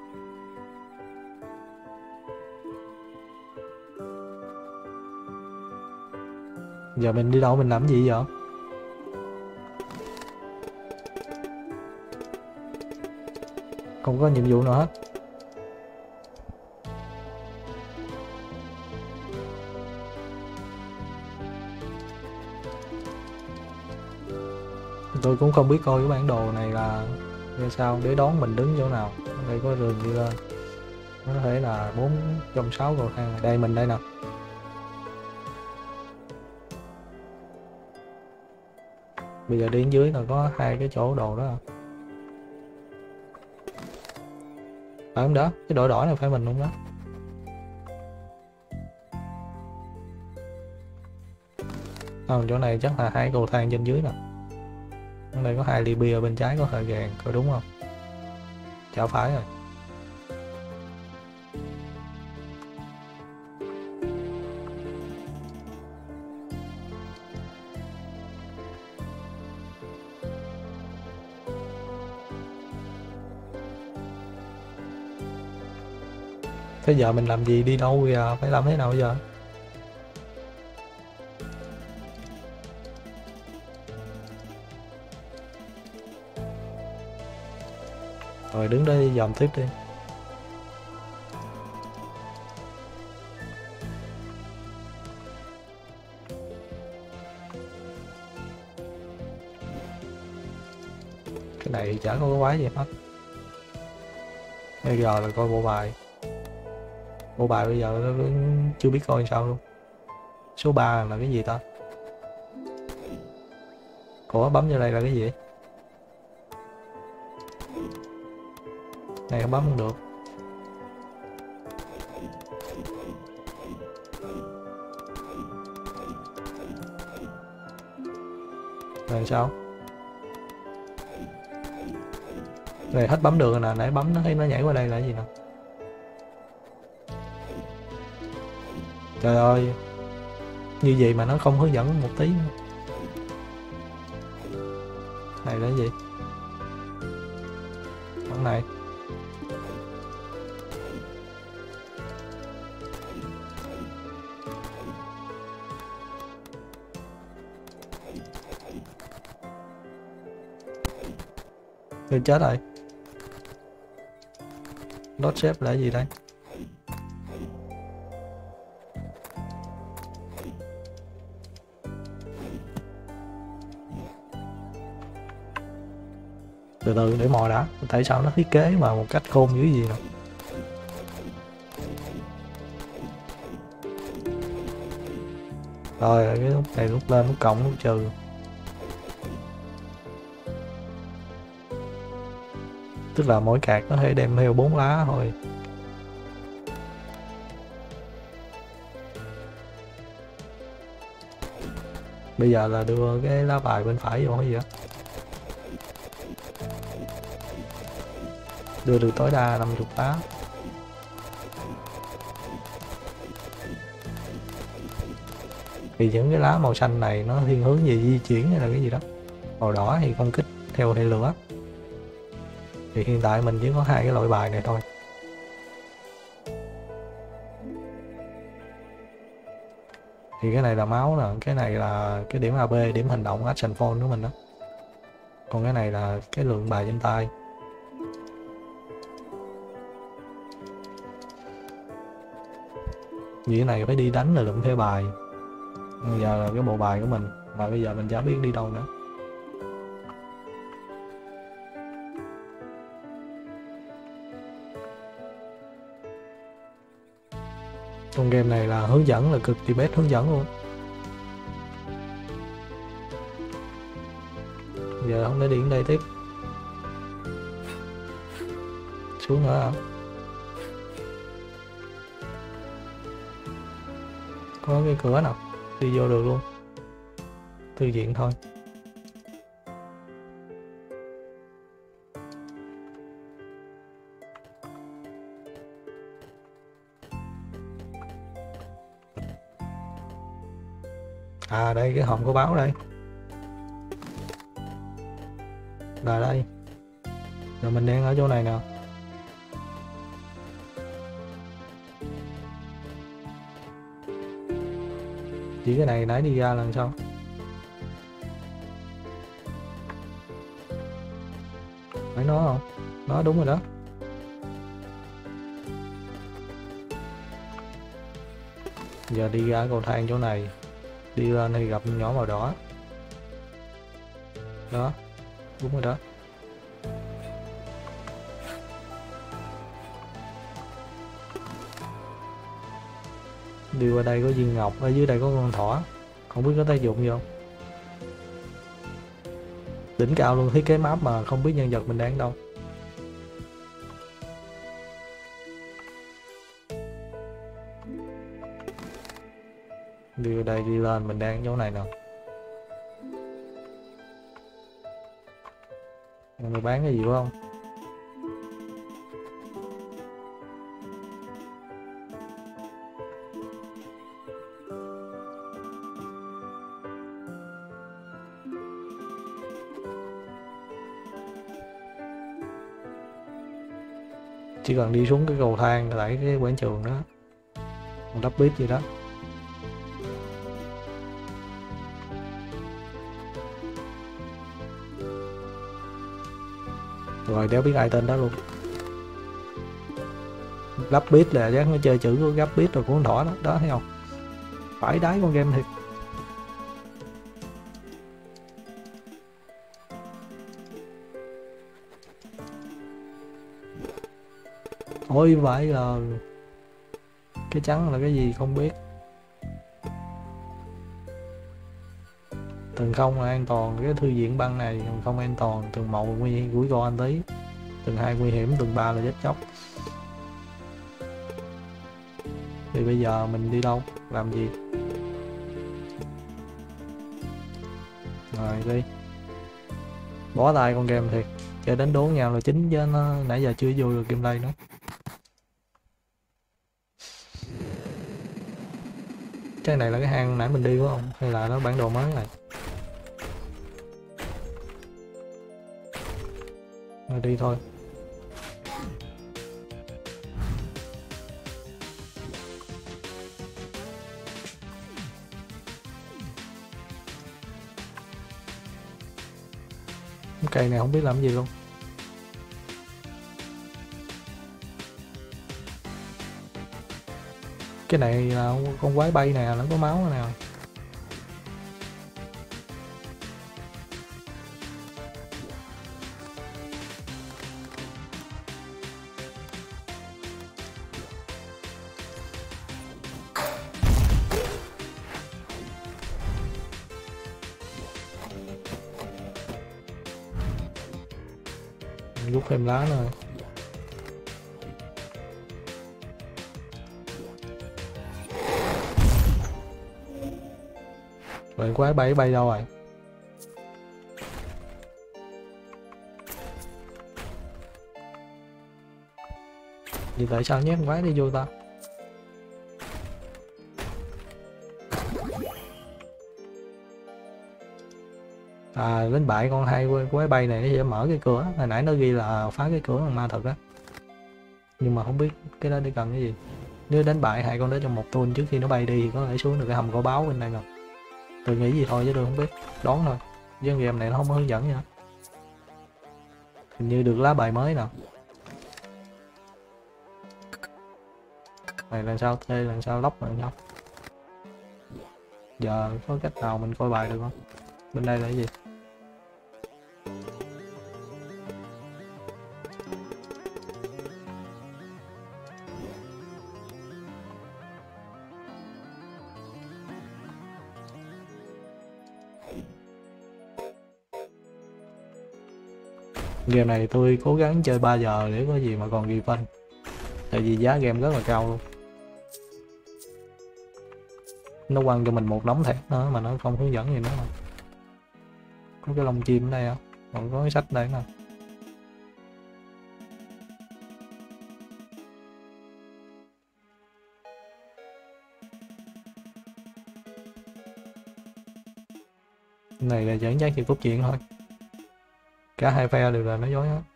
Giờ mình đi đâu, mình làm gì vậy? Không có nhiệm vụ nào hết. Tôi cũng không biết coi cái bản đồ này là như sao để đón mình đứng chỗ nào. Đây có đường đi lên, có thể là 4 trong 6 cầu thang. Đây mình đây nè. Bây giờ đi đến dưới là có 2 cái chỗ đồ đó. Phải không đó? Cái đội đỏ này phải mình không đó? Không, chỗ này chắc là 2 cầu thang trên dưới nè. Ở đây có 2 ly bia, bên trái có thời gàn, coi đúng không? Chả phải rồi. Thế giờ mình làm gì, đi đâu giờ, phải làm thế nào bây giờ? Rồi đứng đây dòm tiếp đi. Cái này chả có cái quái gì hết. Bây giờ là coi bộ bài. Bộ bài bây giờ nó chưa biết coi sao luôn. Số 3 là cái gì ta? Ủa bấm vô đây là cái gì? Này không bấm không được. Rồi sao? Này hết bấm được rồi nè, nãy bấm nó thấy nó nhảy qua đây là cái gì nè. Trời ơi, như vậy mà nó không hướng dẫn một tí nữa. Này là cái gì? Con này. Tôi chết rồi. Dot shape là cái gì đây? Từ từ để mò đã. Tại sao nó thiết kế mà một cách khôn dữ gì nè. Rồi cái nút này nút lên, nút cộng, nút trừ. Tức là mỗi card có thể đem theo 4 lá thôi. Bây giờ là đưa cái lá bài bên phải vô hay gì á. Đưa được tối đa 50 lá. Thì những cái lá màu xanh này nó thiên hướng về di chuyển hay là cái gì đó. Màu đỏ thì công kích theo hệ lửa. Thì hiện tại mình chỉ có 2 cái loại bài này thôi. Thì cái này là máu nè, cái này là cái điểm AB, điểm hành động action phone của mình đó. Còn cái này là cái lượng bài trên tay. Vì cái này phải đi đánh là lượm theo bài. Bây giờ là cái bộ bài của mình, mà bây giờ mình chả biết đi đâu nữa. Con game này là hướng dẫn, là cực kỳ best hướng dẫn luôn. Giờ không để điện đây tiếp. Xuống nữa hả? Có cái cửa nào đi vô được luôn. Thư viện thôi. À đây cái hòm có báo đây. Là đây. Rồi mình đang ở chỗ này nè. Chỉ cái này nãy đi ra lần sau. Phải nó không? Nó đúng rồi đó. Giờ đi ra cầu thang chỗ này, đi lên thì gặp nhỏ màu đỏ. Đó, đúng rồi đó. Đi qua đây có viên ngọc, ở dưới đây có con thỏ, không biết có tác dụng gì không. Đỉnh cao luôn, thiết kế map mà không biết nhân vật mình đang đâu. Đi vào đây đi lên, mình đang chỗ này nè. Người bán cái gì không? Chỉ cần đi xuống cái cầu thang lại cái quảng trường đó, lắp bít gì đó. Rồi đéo biết ai tên đó luôn. Gắp bít là chắc nó chơi chữ của gắp bít rồi của con thỏ đó, đó thấy không? Phải đái con game thiệt. Ôi vậy là cái trắng là cái gì không biết. Tầng không là an toàn, cái thư viện băng này không an toàn. Tầng 1 nguy hiểm rủi ro anh tí, tầng 2 nguy hiểm, tầng 3 là chết chóc. Thì bây giờ mình đi đâu, làm gì? Rồi đi. Bó tay con game thiệt, chơi đánh đố nhau là chính chứ nó nãy giờ chưa vô được gameplay nữa. Cái này là cái hang nãy mình đi phải không? Hay là nó bản đồ mới này? Rồi đi thôi. Cây này không biết làm gì luôn. Cái này là con quái bay nè, nó có máu nè. Rút thêm lá rồi. Vậy quái bay bay đâu rồi? Vì tại sao nhét quái đi vô ta? À, đến bại con hai quái bay này nó sẽ mở cái cửa. Hồi nãy nó ghi là phá cái cửa bằng ma thật á. Nhưng mà không biết cái đó để cần cái gì. Nếu đánh bại hai con đó trong một tuần trước khi nó bay đi thì có thể xuống được cái hầm cổ báo bên đây rồi. Tôi nghĩ gì thôi chứ tôi không biết. Đoán thôi. Chứ game này nó không có hướng dẫn gì hết. Hình như được lá bài mới nè. Này lần sau thuê, lần sau lóc lần sau. Giờ có cách nào mình coi bài được không? Bên đây là cái gì? Game này tôi cố gắng chơi 3 giờ để có gì mà còn ghi phân. Tại vì giá game rất là cao luôn. Nó quăng cho mình một đống thẻ nữa mà nó không hướng dẫn gì nữa mà. Có cái lông chim ở đây không? Còn có cái sách đây nè. Này là dẫn dắt về cốt truyện thôi. Cả hai phe đều là nói dối hết.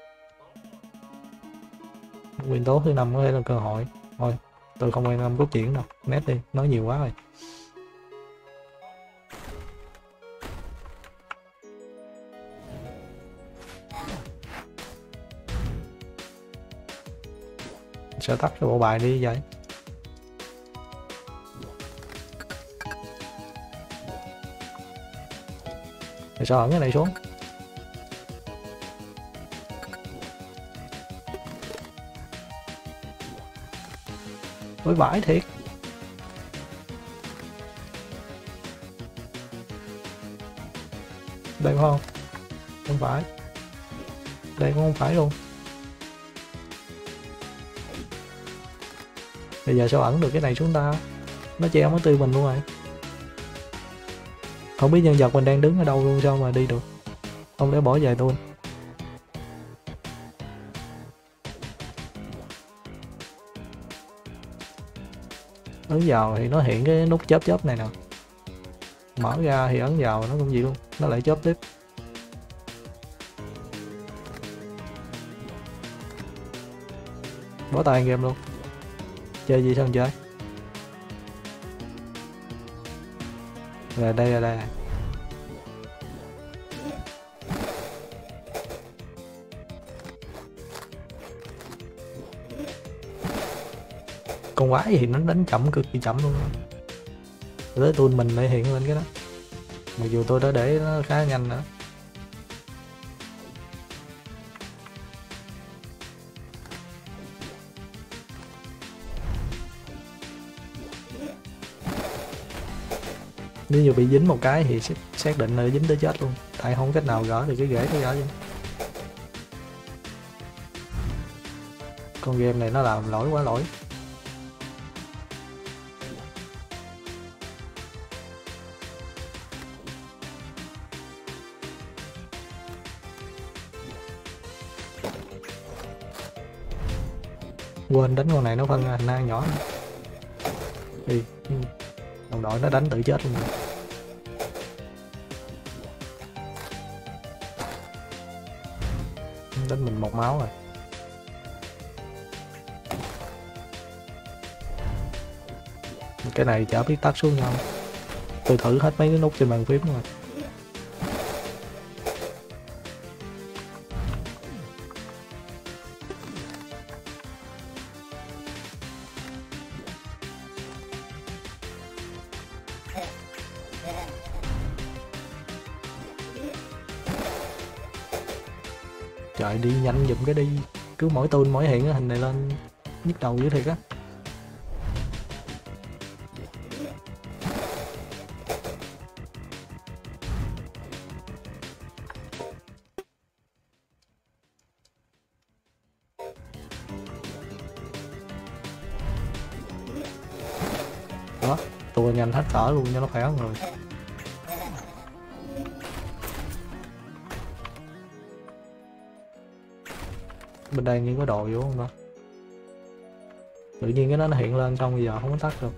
Nguyên tố thứ 5 có thể là cơ hội. Thôi tôi không quan tâm cốt truyện đâu, nét đi, nói nhiều quá rồi. sẽ tắt cái bộ bài đi vậy. Thì sao ẩn cái này xuống. Với vãi thiệt. Đây phải không? Không phải. Đây cũng không phải luôn. Bây giờ sao ẩn được cái này xuống ta? Nó che mất tiêu mình luôn rồi. Không biết nhân vật mình đang đứng ở đâu luôn, sao mà đi được. Không lẽ bỏ về luôn. Ấn vào thì nó hiện cái nút chớp chớp này nè. Mở ra thì ấn vào nó cũng gì luôn. Nó lại chớp tiếp. Bỏ tay game luôn. Chơi gì sao mình chơi. Là đây là đây. Con quái thì nó đánh chậm, cực kỳ chậm luôn. Tới tool mình lại hiện lên cái đó. Mặc dù tôi đã để nó khá nhanh nữa. Nếu như bị dính một cái thì xác định là dính tới chết luôn. Tại không cách nào gỡ được cái ghế nó gỡ vậy. Con game này nó làm lỗi quá lỗi. Quên đánh con này nó phân hành năng nhỏ. Thì đồng đội nó đánh tự chết luôn. Đánh mình một máu rồi. Cái này chả biết tắt xuống nhau. Tôi thử hết mấy cái nút trên bàn phím rồi. Trời đi nhanh giùm cái đi. Cứ mỗi tool mỗi hiện cái hình này lên nhức đầu dữ thiệt á. Đó, tua nhanh hết cỡ luôn cho nó khỏe người. Bên đây như có đồ vô không đó. Tự nhiên cái đó nó hiện lên xong bây giờ không có tắt được.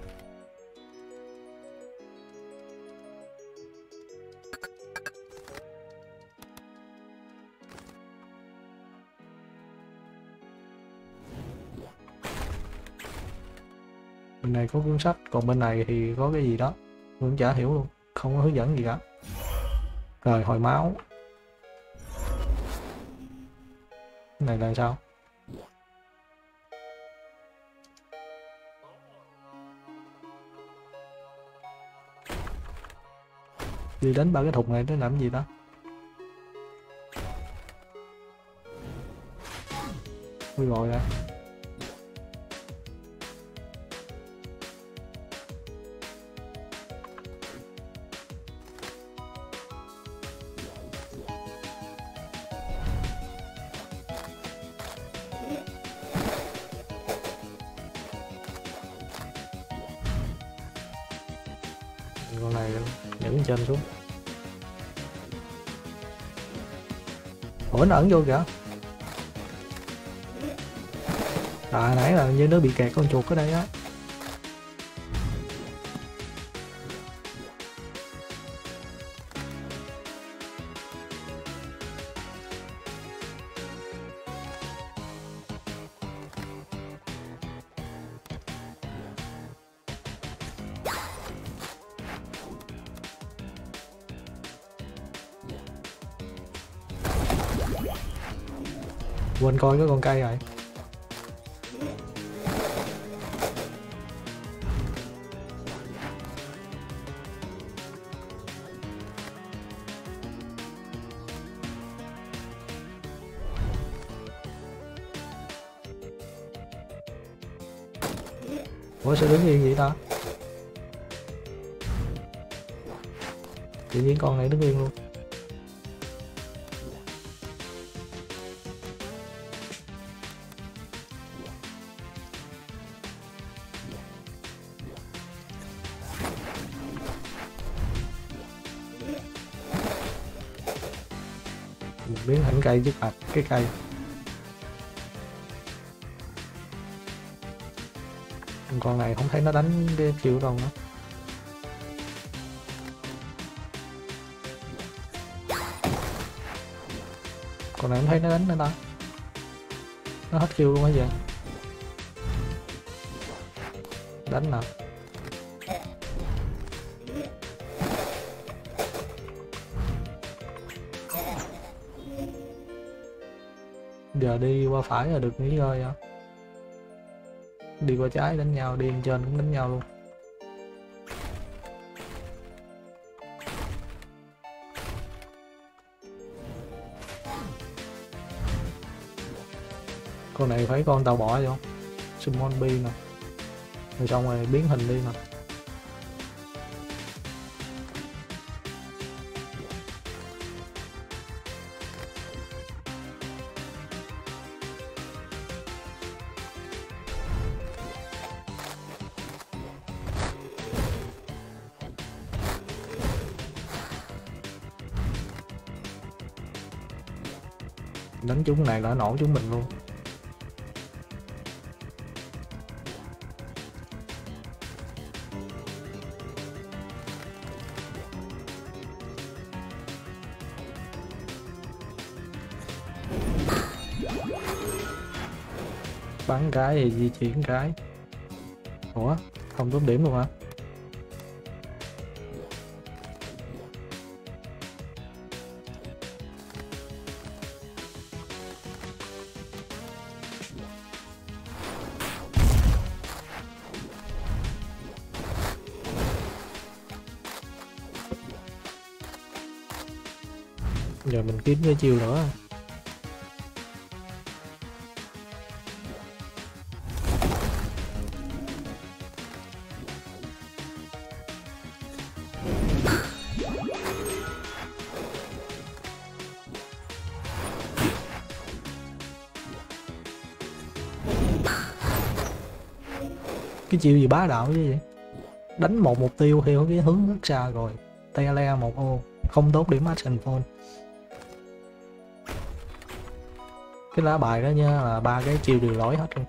Bên này có cuốn sách, còn bên này thì có cái gì đó tôi cũng chả hiểu luôn, không có hướng dẫn gì cả. Rồi hồi máu cái này là sao? Đi đánh ba cái thùng này để làm gì đó? Ui rồi ra. Con này nhấn trên xuống. Ủa nó ẩn vô kìa. À nãy là như nó bị kẹt con chuột ở đây á. Quên coi cái con cây rồi. Ủa sao đứng yên vậy ta? Tự nhiên con này đứng yên luôn. Mình biến thành cây trước mặt cái cây. Con này không thấy nó đánh cái chiêu đâu nữa. Con này không thấy nó đánh nữa ta. Nó hết chiêu luôn hả vậy? Đánh nào. Giờ đi qua phải là được nghỉ ngơi à? Đi qua trái đánh nhau, đi lên trên cũng đánh nhau luôn. Con này phải con tàu bọ không? Summon Bee nè. Rồi xong rồi biến hình đi nè. Đánh chúng này là nổ chúng mình luôn. Bắn cái thì di chuyển cái. Ủa không tốn điểm luôn hả? Giờ mình kiếm cái chiêu nữa. Cái chiêu gì bá đạo chứ vậy? Đánh một mục tiêu theo cái hướng rất xa rồi. Tele một ô, không tốn điểm action phone. Cái lá bài đó nha là 3 cái chiêu đều lỗi hết luôn.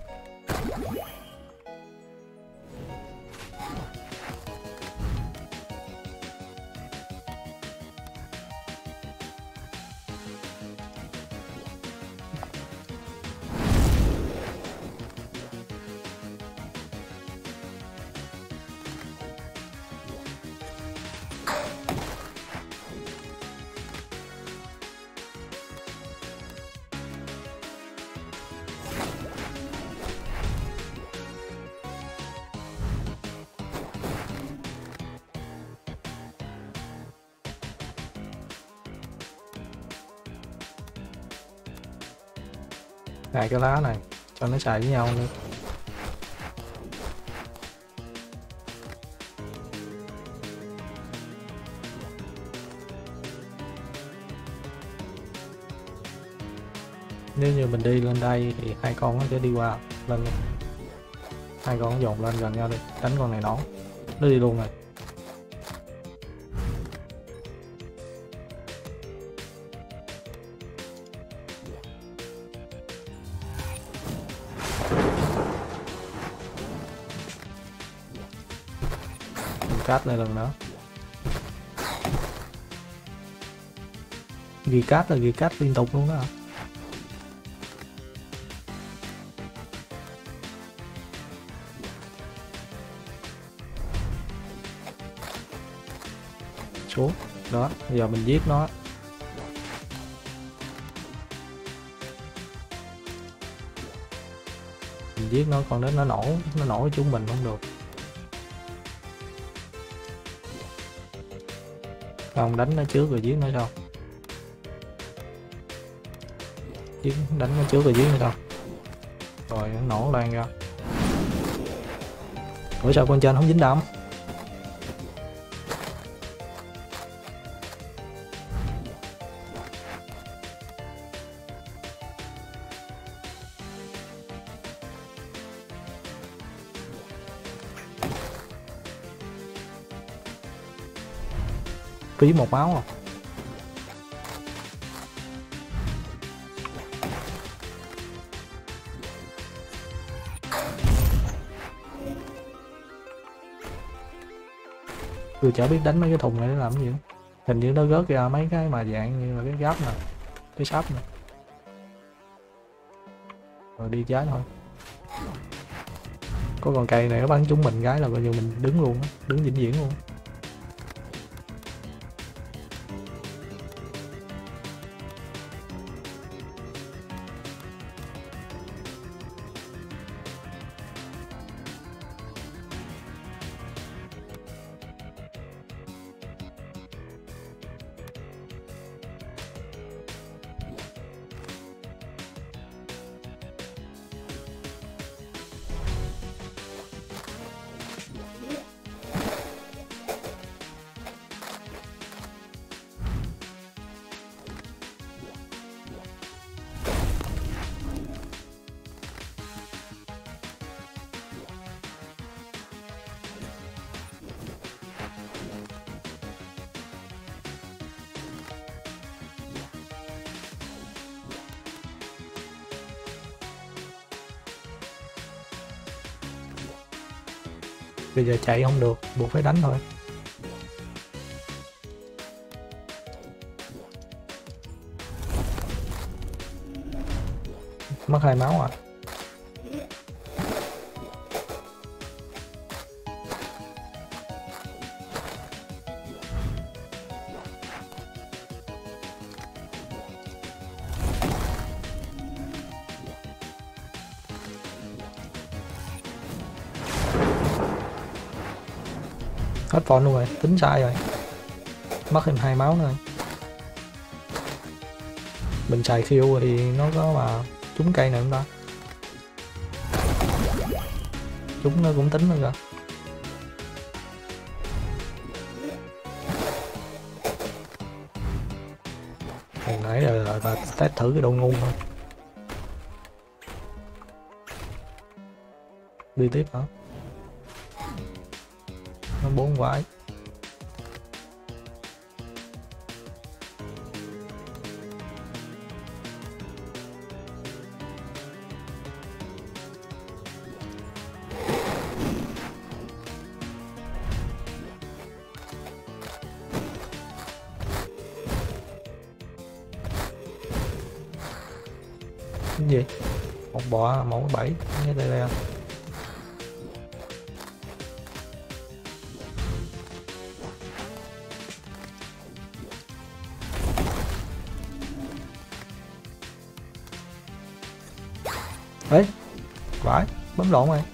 Hai cái lá này cho nó xài với nhau nữa. Nếu như mình đi lên đây thì hai con nó sẽ đi qua lên luôn. Hai con nó dồn lên gần nhau đi, đánh con này nó đi luôn rồi. Cát lại lần nữa. Ghi cát là ghi cát liên tục luôn đó. Xuống đó, giờ mình giết nó. Mình giết nó còn đến nó nổ chúng mình không được. Không, đánh nó trước rồi giết nó sao? Đánh nó trước rồi giết nó sao? Rồi nó nổ lan ra. Ủa sao con trên không dính đâm? Phí một máu à? Tôi chả biết đánh mấy cái thùng này để làm cái gì. Hình như nó rớt ra mấy cái mà dạng như là cái giáp nè, cái sáp nè. Rồi đi trái thôi. Có con cây này nó bắn trúng mình cái là coi như mình đứng luôn á, đứng vĩnh viễn luôn. Bây giờ chạy không được, buộc phải đánh thôi. Mất 2 máu à? Hết phone luôn rồi, tính sai rồi. Mất thêm 2 máu nữa. Mình xài khiêu thì nó có mà trúng cây này không ta? Trúng nó cũng tính nữa kìa. Hồi nãy là test thử cái độ ngu thôi. Đi tiếp hả? Nó 4 vải. Cái gì? Một bọ, một 7 nghe đây đây. Đấy, vãi, bấm lộn rồi.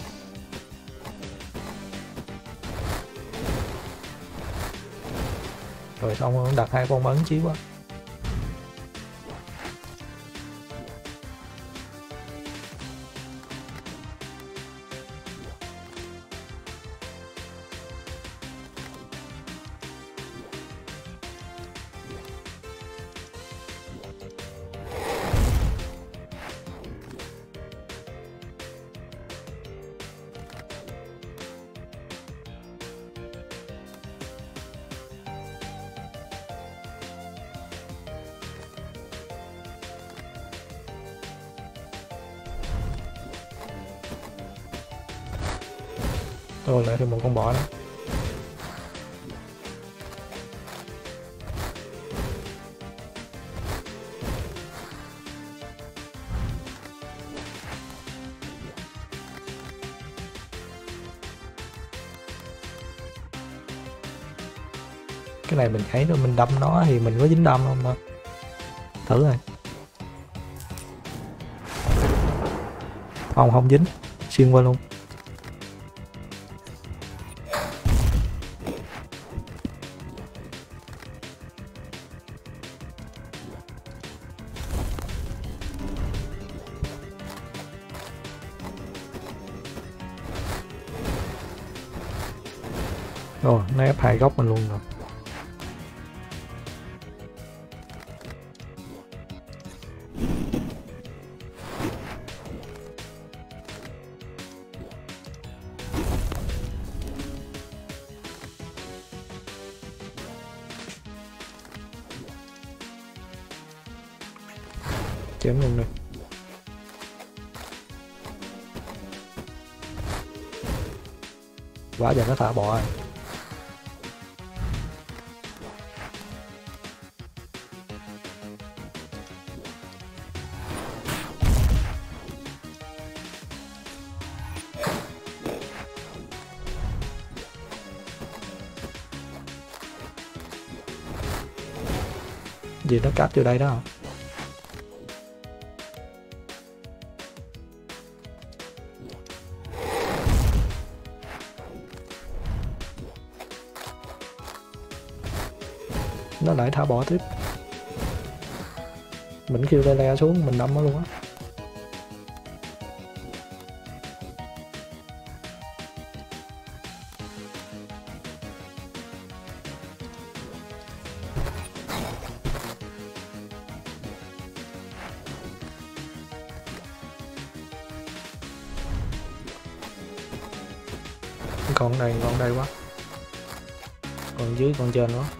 Rồi xong rồi đặt 2 con bắn chí quá. Rồi lại thêm một con bọ nữa. Cái này mình thấy rồi mình đâm nó thì mình có dính đâm không ta? Thử rồi. Không dính, xuyên qua luôn. Rồi nó ép hai góc mình luôn rồi. Chém luôn đi. Quá giờ nó thả bỏ rồi. Gì nó cắt vô đây đó hả? Nó lại thả bỏ tiếp. Mình kêu le le xuống mình đâm nó luôn á. Còn đây quá. Còn dưới con trên quá.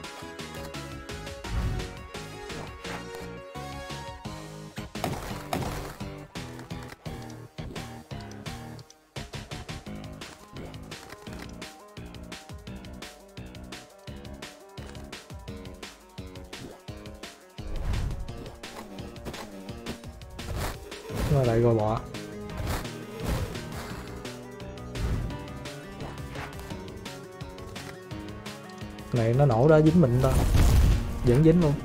Nó lại rồi bỏ. Này nó nổ đó dính mình ta. Vẫn dính luôn.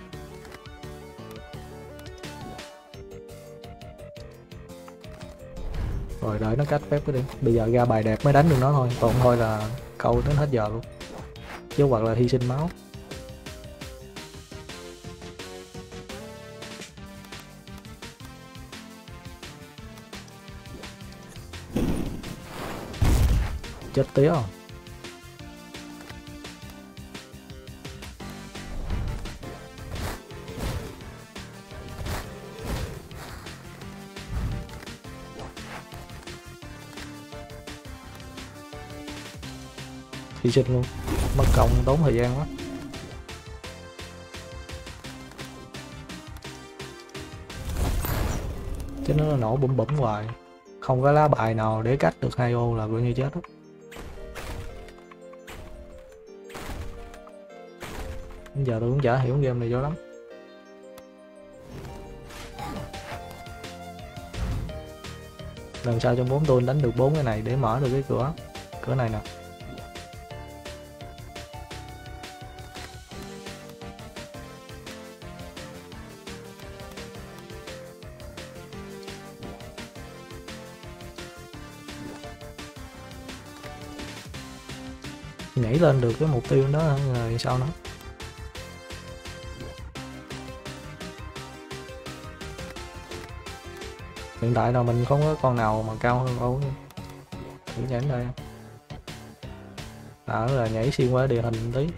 Rồi đợi nó cách phép cái đi. Bây giờ ra bài đẹp mới đánh được nó thôi. Còn thôi là câu đến hết giờ luôn. Chứ hoặc là hy sinh máu. Chết tía không? Hy sinh luôn. Mất công tốn thời gian quá. Chứ nó nổ bùm bùm hoài. Không có lá bài nào để cách được 2 ô là coi như chết đó. Giờ tôi cũng chả hiểu game này dữ lắm. Lần sau trong 4 tôi đánh được 4 cái này để mở được cái cửa này nè. Nhảy lên được cái mục tiêu đó rồi sao nữa. Hiện tại là mình không có con nào mà cao hơn đâu. Thử nhảy đến đây. Là nhảy xuyên qua địa hình tí.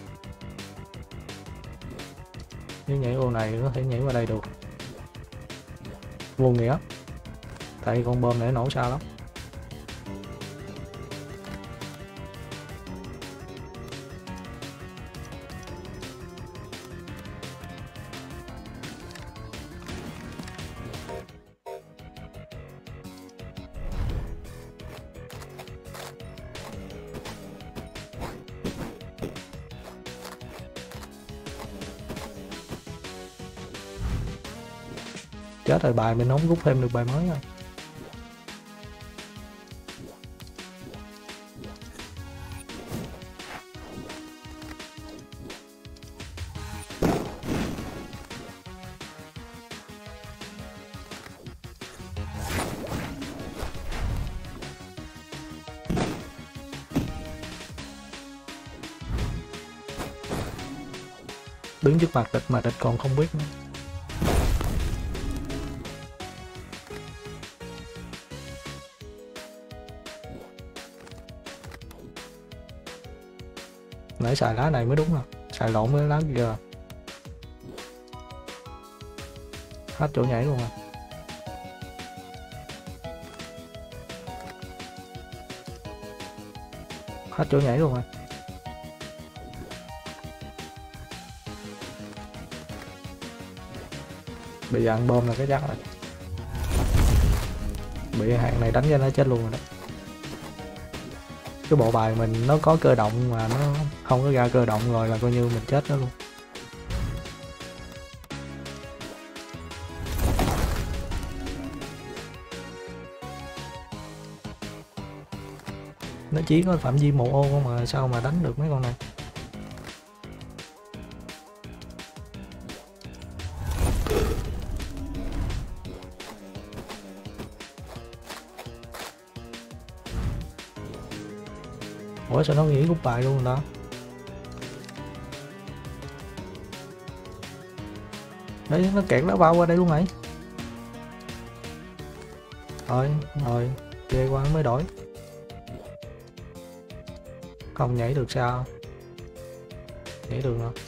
Nếu nhảy ô này có thể nhảy qua đây được. Vô nghĩa. Tại con bom này nổ xa lắm. Chết rồi, bài mình không rút thêm được bài mới rồi. Đứng trước mặt địch mà địch còn không biết nữa. Nãy xài lá này mới đúng nè, xài lộn với lá kia. Hết chỗ nhảy luôn rồi. Hết chỗ nhảy luôn rồi. Bị ăn bom là cái chắc rồi. Bị hạng này đánh cho nó chết luôn rồi đó. Cái bộ bài mình nó có cơ động mà nó không có ra cơ động rồi là coi như mình chết đó luôn. Nó chỉ có phạm vi một ô không mà sao mà đánh được mấy con này. Ủa sao nó nghỉ rút bài luôn đó. Đấy nó kẹt nó bao qua đây luôn này. Rồi ghê quá mới đổi. Không nhảy được sao? Nhảy được rồi.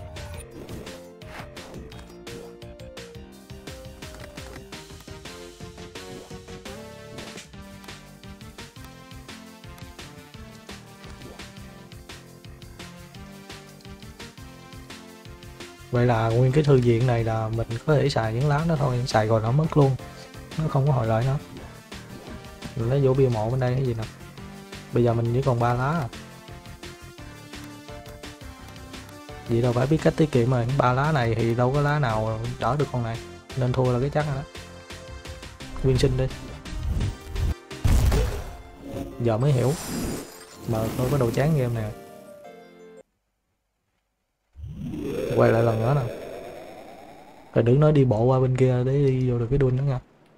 Vậy là nguyên cái thư viện này là mình có thể xài những lá đó thôi, xài rồi nó mất luôn, nó không có hồi lại nữa. Mình lấy vô bia mộ bên đây cái gì nè. Bây giờ mình chỉ còn 3 lá à. Vậy đâu phải biết cách tiết kiệm rồi, 3 lá này thì đâu có lá nào đỡ được con này, nên thua là cái chắc rồi đó. Nguyên sinh đi. Giờ mới hiểu mà tôi có đồ chán game nè. Quay lại lần nữa nè. Rồi đừng nói đi bộ qua bên kia để đi vô được cái đuôi nữa nha.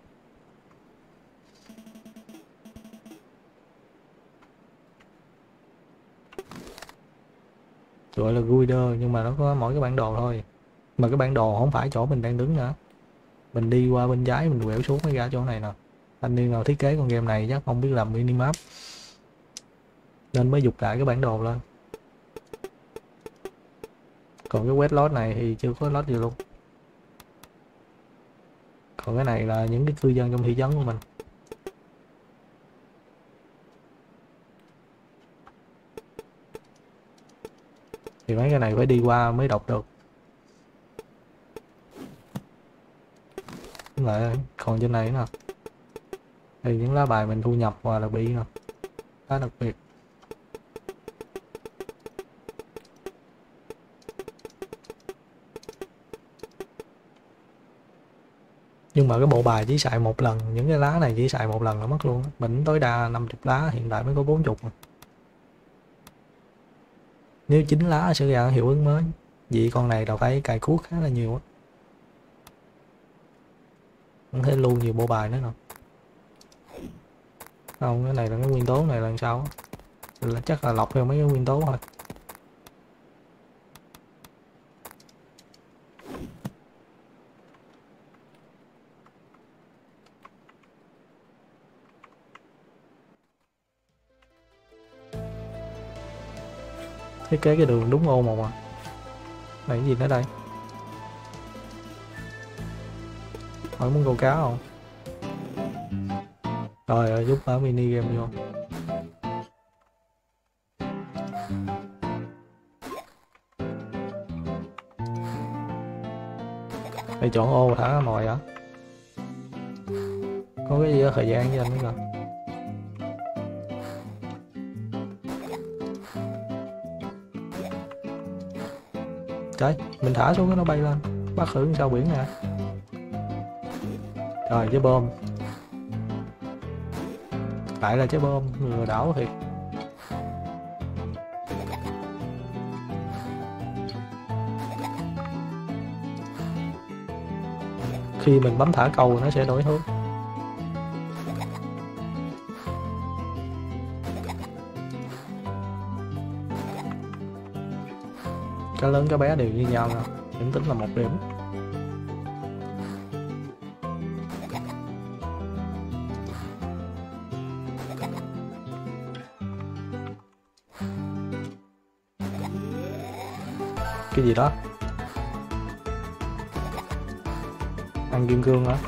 Gọi là guider nhưng mà nó có mỗi cái bản đồ thôi. Mà cái bản đồ không phải chỗ mình đang đứng nữa. Mình đi qua bên trái mình quẹo xuống mới ra chỗ này nè. Thanh niên nào thiết kế con game này chắc không biết làm minimap, nên mới dục lại cái bản đồ lên. Còn cái quét lót này thì chưa có lót gì luôn. Còn cái này là những cái cư dân trong thị trấn của mình. Thì mấy cái này phải đi qua mới đọc được. Lại còn trên này nè. Thì những lá bài mình thu nhập và đặc biệt nè. Lá đặc biệt. Nhưng mà cái bộ bài chỉ xài một lần, những cái lá này chỉ xài một lần là mất luôn. Mình tối đa 50 lá, hiện tại mới có 40 mà. Nếu 9 lá sẽ ra hiệu ứng mới. Vì con này đâu phải cài cuốc khá là nhiều á. Không thể lưu nhiều bộ bài nữa nè. Không, cái này là cái nguyên tố này là sao á. Là chắc là lọc theo mấy cái nguyên tố thôi. Thiết kế cái đường đúng ô một à. Này cái gì nữa đây? Hỏi muốn câu cá không? Rồi giúp mở mini game vô. Đây chọn ô thả mồi hả? Có cái gì ở thời gian với anh nữa kìa. Trời, mình thả xuống nó bay lên. Bắt hưởng sao biển nè. Rồi trái bom. Lại là trái bom, lừa đảo thiệt. Khi mình bấm thả câu nó sẽ đổi hướng. Cá lớn cá bé đều như nhau nè, điểm tính là 1 điểm. Cái gì đó? Ăn kim cương hả?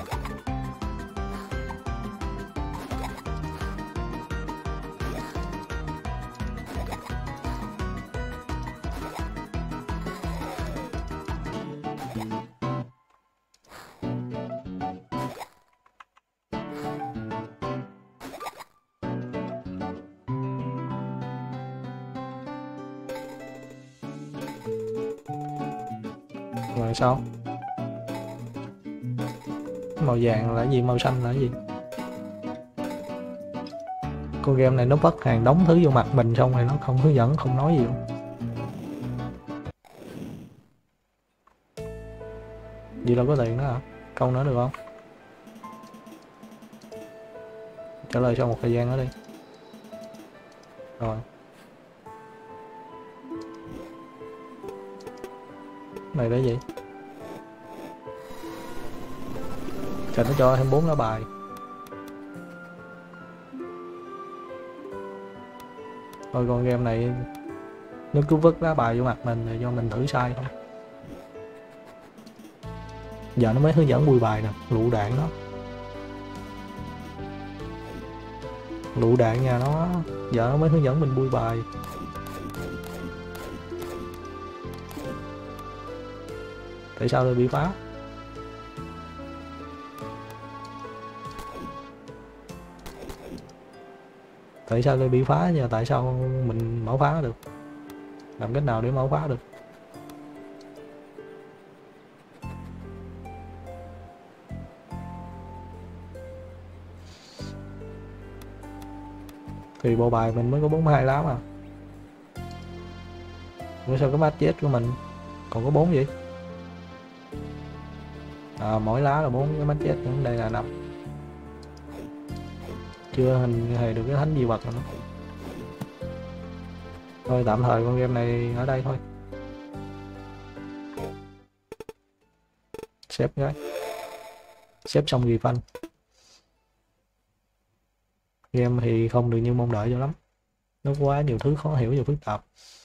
Rồi sao? Màu vàng là cái gì? Màu xanh là cái gì? Con game này nó vất hàng đống thứ vô mặt mình xong rồi nó không hướng dẫn, không nói gì luôn. Vậy đâu có tiền đó hả? Câu nữa được không? Trả lời sau một thời gian nữa đi. Rồi. Này là gì? Trời, nó cho thêm 4 lá bài. Thôi con game này nó cứ vứt lá bài vô mặt mình rồi do mình thử sai thôi. Giờ nó mới hướng dẫn bùi bài nè, lựu đạn đó. Lựu đạn nhà nó, giờ nó mới hướng dẫn mình bùi bài. Tại sao lại bị phá? Tại sao lại bị phá nha? Tại sao mình mở phá được? Làm cách nào để mở phá được? Thì bộ bài mình mới có 42 lá mà. Vì sao cái bát chết của mình còn có 4 vậy? À, mỗi lá là 4 cái bát chết, đây là 5. Chưa hình hề được cái thánh di vật nữa. Thôi tạm thời con game này ở đây thôi. Xếp cái. Xếp xong gì phanh. Game thì không được như mong đợi cho lắm. Nó quá nhiều thứ khó hiểu và phức tạp.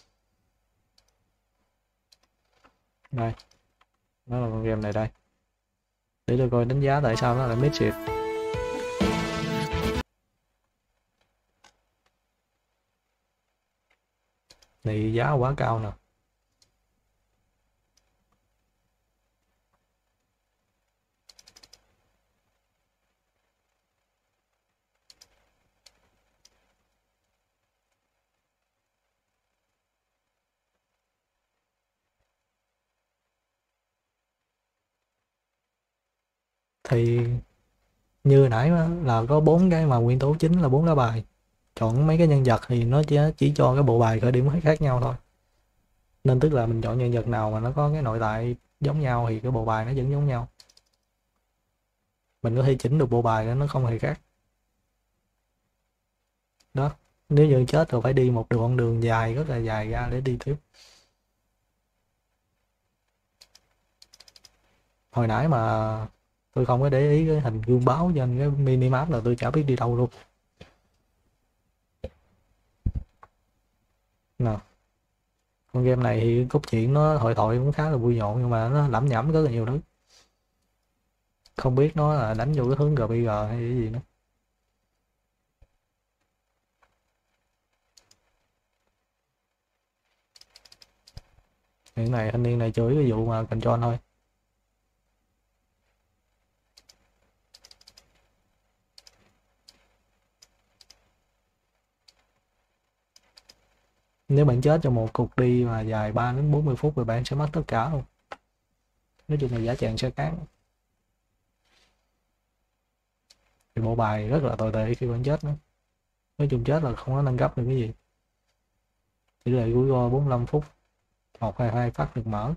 Đây. Đó là con game này đây. Để tôi coi đánh giá tại sao nó lại miss ship. Này giá quá cao nè. Thì như nãy là có 4 cái mà nguyên tố chính là 4 lá bài. Chọn mấy cái nhân vật thì nó chỉ cho cái bộ bài khởi điểm khác nhau thôi. Nên tức là mình chọn nhân vật nào mà nó có cái nội tại giống nhau thì cái bộ bài nó vẫn giống nhau. Mình có thể chỉnh được bộ bài để nó không hề khác. Đó, nếu như chết rồi phải đi một đoạn đường dài, rất là dài ra để đi tiếp. Hồi nãy mà tôi không có để ý cái hình gương báo trên cái minimap là tôi chả biết đi đâu luôn. Nào, con game này thì cốt truyện nó hội thoại cũng khá là vui nhộn nhưng mà nó lẩm nhẩm rất là nhiều thứ. Không biết nó là đánh vô cái hướng RPG hay cái gì nữa. Hiện này thanh niên này chửi cái vụ mà control thôi. Nếu bạn chết trong một cuộc đi mà dài 3 đến 40 phút thì bạn sẽ mất tất cả luôn. Nói chung là giá tràng sẽ cán. Thì bộ bài rất là tồi tệ khi bạn chết nữa. Nói chung chết là không có nâng cấp được cái gì. Tỷ lệ rủi ro 45 phút. 122 phát được mở.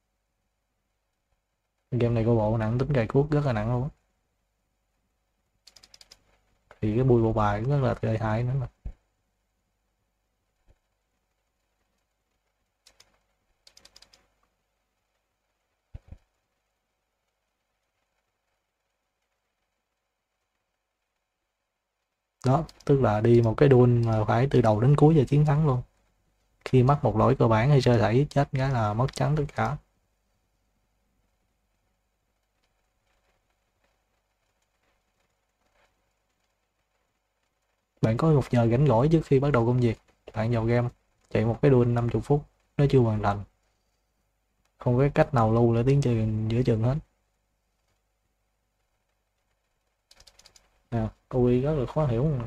Game này có bộ nặng tính cày cuốc rất là nặng luôn. Thì cái bùi bộ bài rất là tệ hại nữa mà. Đó, tức là đi một cái duel mà phải từ đầu đến cuối giờ chiến thắng luôn. Khi mắc một lỗi cơ bản hay sơ sẩy chết cái là mất trắng tất cả. Bạn có một giờ rảnh rỗi trước khi bắt đầu công việc, bạn vào game chạy một cái đuôn 50 phút, nó chưa hoàn thành, không có cách nào lưu lại tiếng chơi giữa chừng hết. Nè, UI rất là khó hiểu mà.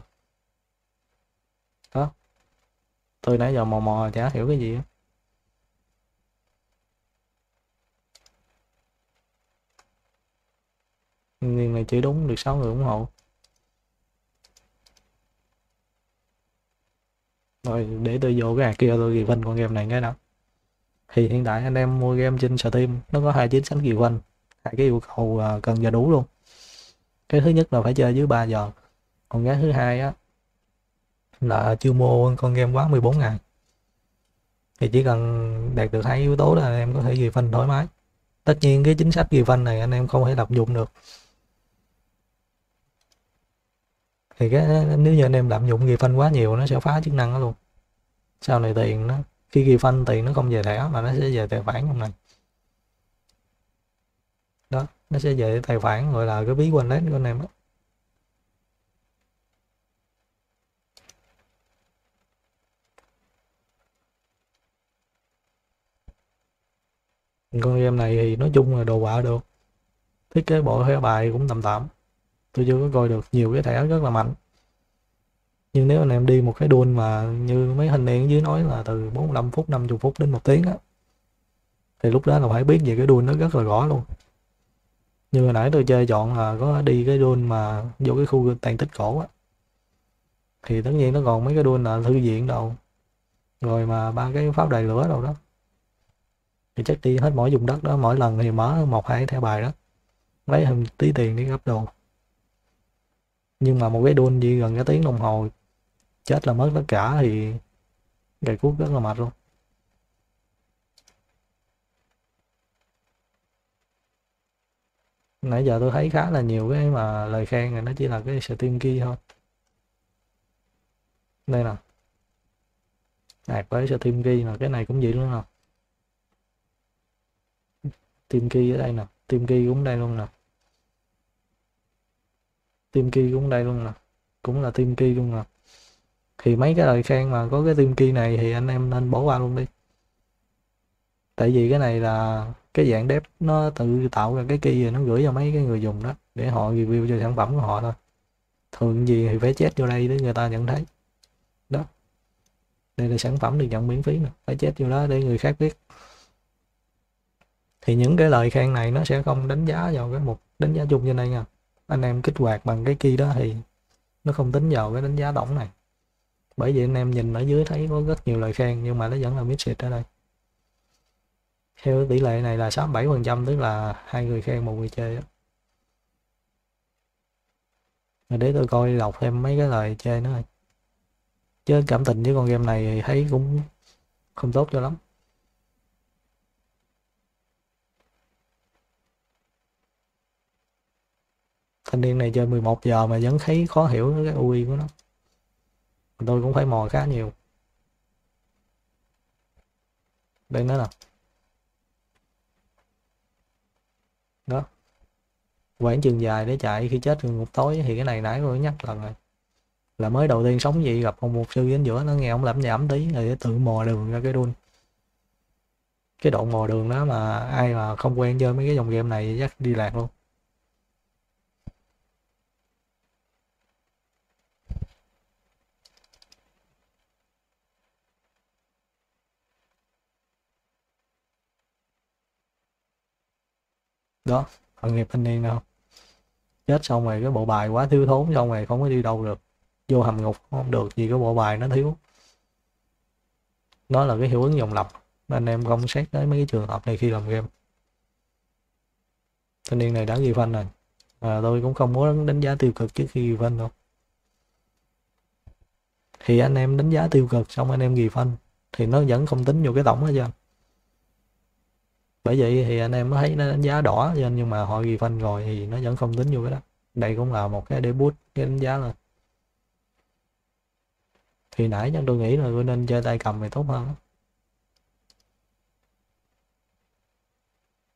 Đó, tôi nãy giờ mò mò chả hiểu cái gì á. Nhưng này chỉ đúng được 6 người ủng hộ. Rồi để tôi vô cái hạt kia tôi review con game này cái nào. Thì hiện tại anh em mua game trên Steam nó có hai chính sách review, hai cái yêu cầu cần và đủ luôn. Cái thứ nhất là phải chơi dưới 3 giờ, còn cái thứ hai á là chưa mua con game quá 14 ngày. Thì chỉ cần đạt được hai yếu tố là anh em có thể review thoải mái. Tất nhiên cái chính sách review này anh em không thể lạm dụng được. Thì cái nếu như anh em lạm dụng review quá nhiều nó sẽ phá chức năng đó luôn. Sau này tiền nó khi review tiền nó không về thẻ mà nó sẽ về tài khoản trong này. Đó, nó sẽ về tài khoản gọi là cái ví wallet của anh em đó. Con game này thì nói chung là đồ họa được, thiết kế bộ thẻ bài cũng tầm tạm, tôi chưa có coi được nhiều cái thẻ rất là mạnh. Nhưng nếu anh em đi một cái đuôn mà như mấy thanh niên dưới nói là từ 45 phút 50 phút đến 1 tiếng á, thì lúc đó là phải biết về cái đuôn nó rất là rõ luôn. Như hồi nãy tôi chơi chọn là có đi cái đuôn mà vô cái khu tàn tích cổ á, thì tất nhiên nó còn mấy cái đuôn là thư viện đâu rồi mà ba cái pháp đài lửa đâu đó, thì chắc đi hết mỗi vùng đất đó, mỗi lần thì mở một hai thẻ bài đó, lấy thêm tí tiền đi gấp đồ. Nhưng mà một cái đuôn chỉ gần cái tiếng đồng hồ chết là mất tất cả thì gầy cuốc rất là mệt luôn. Nãy giờ tôi thấy khá là nhiều cái mà lời khen này nó chỉ là cái Steam key thôi. Đây nè, đạt với Steam key là cái này cũng vậy luôn nè. Steam key ở đây nè, Steam key cũng đây luôn nè, Steam key cũng đây luôn nè, cũng là Steam key luôn nè. Thì mấy cái lời khen mà có cái Steam key này thì anh em nên bỏ qua luôn đi. Tại vì cái này là cái dạng dev nó tự tạo ra cái key rồi nó gửi cho mấy cái người dùng đó để họ review cho sản phẩm của họ thôi. Thường gì thì phải chết vô đây để người ta nhận thấy. Đó, đây là sản phẩm được nhận miễn phí nè, phải chết vô đó để người khác biết. Thì những cái lời khen này nó sẽ không đánh giá vào cái mục đánh giá chung trên đây nha. Anh em kích hoạt bằng cái key đó thì nó không tính vào cái đánh giá tổng này. Bởi vì anh em nhìn ở dưới thấy có rất nhiều lời khen nhưng mà nó vẫn là mixed ở đây. Theo tỷ lệ này là 67%, tức là hai người khen một người chơi đó. Để tôi coi đọc thêm mấy cái lời chê nữa thôi. Chứ cảm tình với con game này thì thấy cũng không tốt cho lắm. Thanh niên này chơi 11 giờ mà vẫn thấy khó hiểu cái UI của nó. Tôi cũng phải mò khá nhiều. Đây nó nè. Đó. Quãng chừng dài để chạy khi chết ngục tối thì cái này nãy tôi nhắc lần rồi. Là mới đầu tiên sống vậy gặp ông mục sư đến giữa nó nghe ông lẩm nhẩm tí rồi để tự mò đường ra cái đun. Cái độ mò đường đó mà ai mà không quen chơi mấy cái dòng game này chắc đi lạc luôn. Đó, tội nghiệp thanh niên đâu. Chết xong rồi cái bộ bài quá thiếu thốn, xong rồi không có đi đâu được, vô hầm ngục không được vì cái bộ bài nó thiếu. Đó là cái hiệu ứng vòng lặp, anh em không xét tới mấy cái trường hợp này khi làm game. Thanh niên này đã ghi phanh rồi, tôi cũng không muốn đánh giá tiêu cực trước khi ghi phanh đâu. Thì anh em đánh giá tiêu cực xong anh em ghi phanh thì nó vẫn không tính vô cái tổng hết trơn. Bởi vậy thì anh em mới thấy nó đánh giá đỏ trên, nhưng mà họ ghi phanh rồi thì nó vẫn không tính vô cái đó. Đây cũng là một cái để boost cái đánh giá lên. Thì nãy chắc tôi nghĩ là tôi nên chơi tay cầm thì tốt hơn.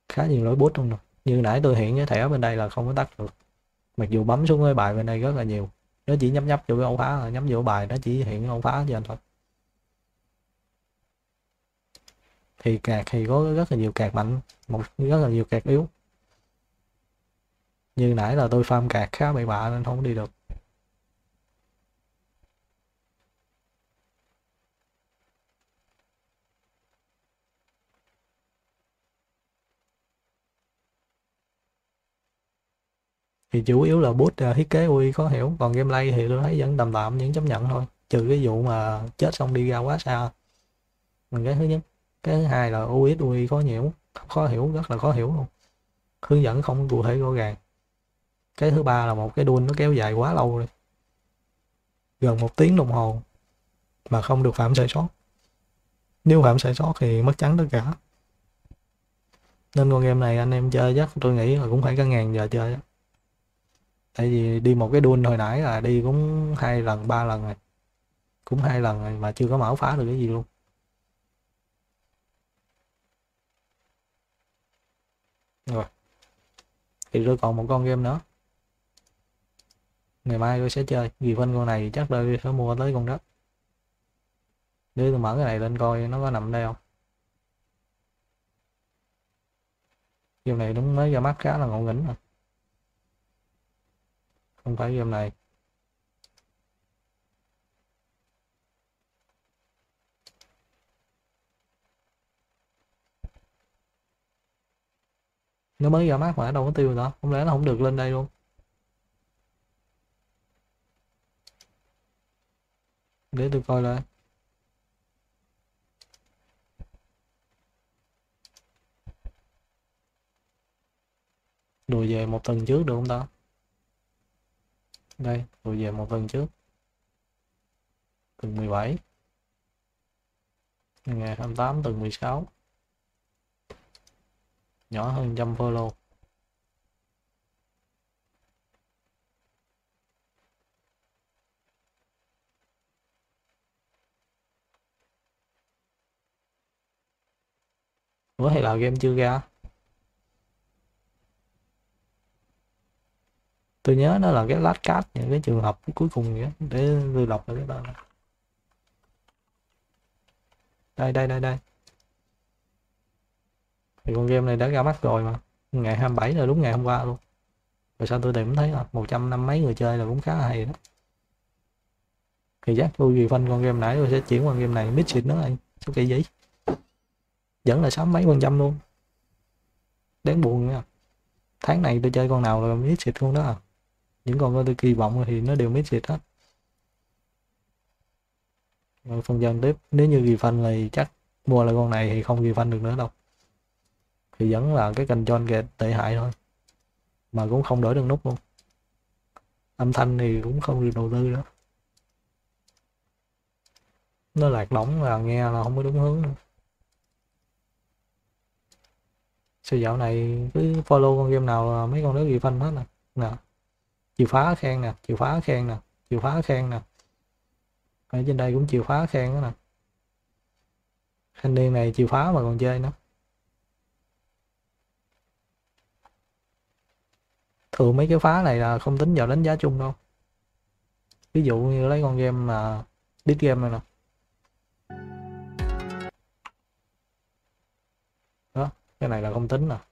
khá nhiều lỗi bút luôn nè. Như nãy tôi hiện cái thẻ bên đây là không có tắt được, mặc dù bấm xuống cái bài bên đây rất là nhiều, nó chỉ nhấp nhấp vô cái ổ khóa, nhấp vô bài nó chỉ hiện cái ổ khóa cho anh thôi. Thì cạc thì có rất là nhiều cạc mạnh, rất là nhiều cạc yếu. Như nãy là tôi farm cạc khá bậy bạ nên không đi được. Thì chủ yếu là bút thiết kế UI khó hiểu, còn gameplay thì tôi thấy vẫn tầm tạm, những chấp nhận thôi, trừ cái vụ mà chết xong đi ra quá xa. Mình cái thứ nhất, cái thứ hai là UX UI khó hiểu, rất là khó hiểu luôn, hướng dẫn không cụ thể rõ ràng. Cái thứ ba là một cái đun nó kéo dài quá lâu rồi, gần 1 tiếng đồng hồ mà không được phạm sai sót, nếu phạm sai sót thì mất trắng tất cả. Nên con game này anh em chơi chắc tôi nghĩ là cũng phải cả ngàn giờ chơi á. Tại vì đi một cái đun hồi nãy là đi cũng 2 lần 3 lần rồi, cũng 2 lần rồi mà chưa có mở phá được cái gì luôn. Rồi thì tôi còn một con game nữa, ngày mai tôi sẽ chơi vì quanh con này chắc tôi sẽ mua tới con đất, để tôi mở cái này lên coi nó có nằm đây không. Game này đúng mới ra mắt khá là ngộ nghĩnh rồi, không phải game này. Nó mới ra mắt mà đâu có tiêu nữa, không lẽ nó không được lên đây luôn. Để tôi coi lại. Đùa về một tuần trước được không ta? Đây, đùa về một tuần trước, tuần 17, ngày 28 tuần 16, nhỏ hơn 100 follow. Ủa hay là game chưa ra? Tôi nhớ nó là cái last card, những cái trường hợp cuối cùng vậy, để tôi đọc lại cái tên. Đây. Thì con game này đã ra mắt rồi mà, ngày 27 là đúng ngày hôm qua luôn. Rồi sao tôi tìm thấy là 150 mấy người chơi là cũng khá là hay đó. Thì chắc tôi vì fan con game nãy tôi sẽ chuyển qua game này mid xịt nữa anh. Số kỳ gì? Vẫn là 60 mấy % luôn. Đáng buồn nha. Tháng này tôi chơi con nào là mid xịt luôn đó à. Những con tôi kỳ vọng thì nó đều mid xịt hết. Rồi phần dần tiếp, nếu như ghi fan thì chắc mua lại con này thì không ghi fan được nữa đâu. Thì vẫn là cái control kìa tệ hại thôi. Mà cũng không đổi được nút luôn. Âm thanh thì cũng không được đầu tư nữa. Nó lạc lõng là nghe là không có đúng hướng nữa. Sao dạo này cứ follow con game nào là mấy con đó ghi fan hết nè. Nè, chìa phá khen nè, chìa phá khen nè, chìa phá khen nè. Ở trên đây cũng chìa phá khen đó nè. Thanh niên này chìa phá mà còn chơi nữa. Thường mấy cái phá này là không tính vào đánh giá chung đâu. Ví dụ như lấy con game mà Dead Game này nè. Đó, cái này là không tính nè.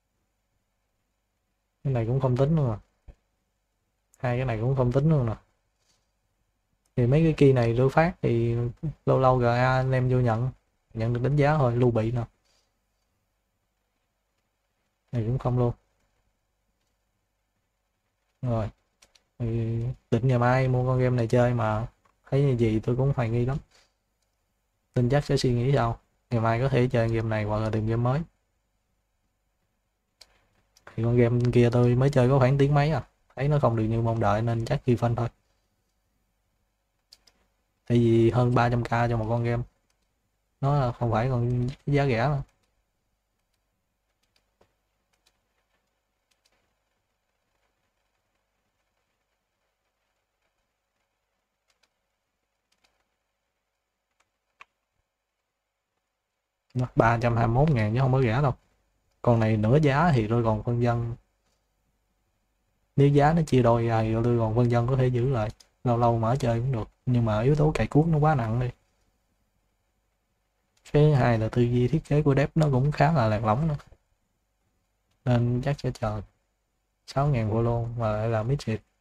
Cái này cũng không tính luôn nè. Hai cái này cũng không tính luôn nè. Thì mấy cái key này tôi phát thì lâu lâu GA anh em vô nhận được đánh giá thôi, lưu bị nè. Này cũng không luôn. Rồi. Thì định ngày mai mua con game này chơi mà thấy như gì tôi cũng hoài nghi lắm. Tin chắc sẽ suy nghĩ sau. Ngày mai có thể chơi game này hoặc là tìm game mới. Thì con game kia tôi mới chơi có khoảng tiếng mấy à. Thấy nó không được như mong đợi nên chắc ghi phân thôi. Tại vì hơn 300k cho một con game. Nó không phải còn giá rẻ nữa. Nó 321.000 chứ không có rẻ đâu. Còn này nửa giá thì tôi còn phân dân, nếu giá nó chia đôi ra thì tôi còn phân dân có thể giữ lại, lâu lâu mở chơi cũng được, nhưng mà yếu tố cày cuốc nó quá nặng đi. Cái hai là tư duy thiết kế của dev nó cũng khá là lạc lõng nữa, nên chắc sẽ chờ 6.000 follow mà lại là mid xịt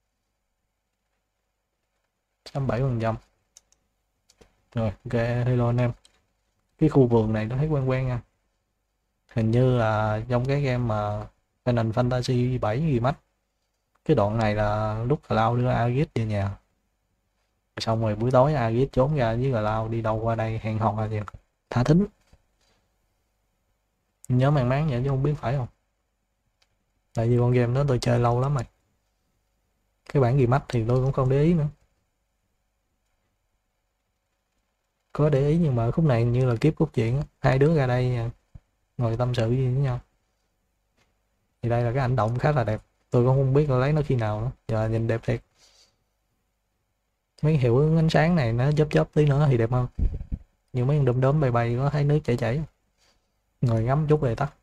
67%. Rồi ok, hello anh em. Cái khu vườn này nó thấy quen quen nha, hình như là trong cái game mà Final Fantasy 7 Remake, cái đoạn này là lúc Cloud đưa Aegis về nhà, xong rồi buổi tối Aegis trốn ra với Cloud đi đâu qua đây hẹn hò gì thả thính, nhớ mang máng vậy chứ không biết phải không, tại vì con game đó tôi chơi lâu lắm rồi, cái bản Remake thì tôi cũng không để ý nữa, có để ý nhưng mà khúc này như là kiếp cốt truyện á, hai đứa ra đây ngồi tâm sự gì với nhau. Thì đây là cái ảnh động khá là đẹp, tôi cũng không biết lấy nó khi nào nữa, giờ nhìn đẹp thiệt. Mấy hiệu ứng ánh sáng này nó chớp chớp tí nữa thì đẹp hơn, như mấy con đom đóm bay bay có thấy nước chảy chảy, ngồi ngắm chút rồi tắt.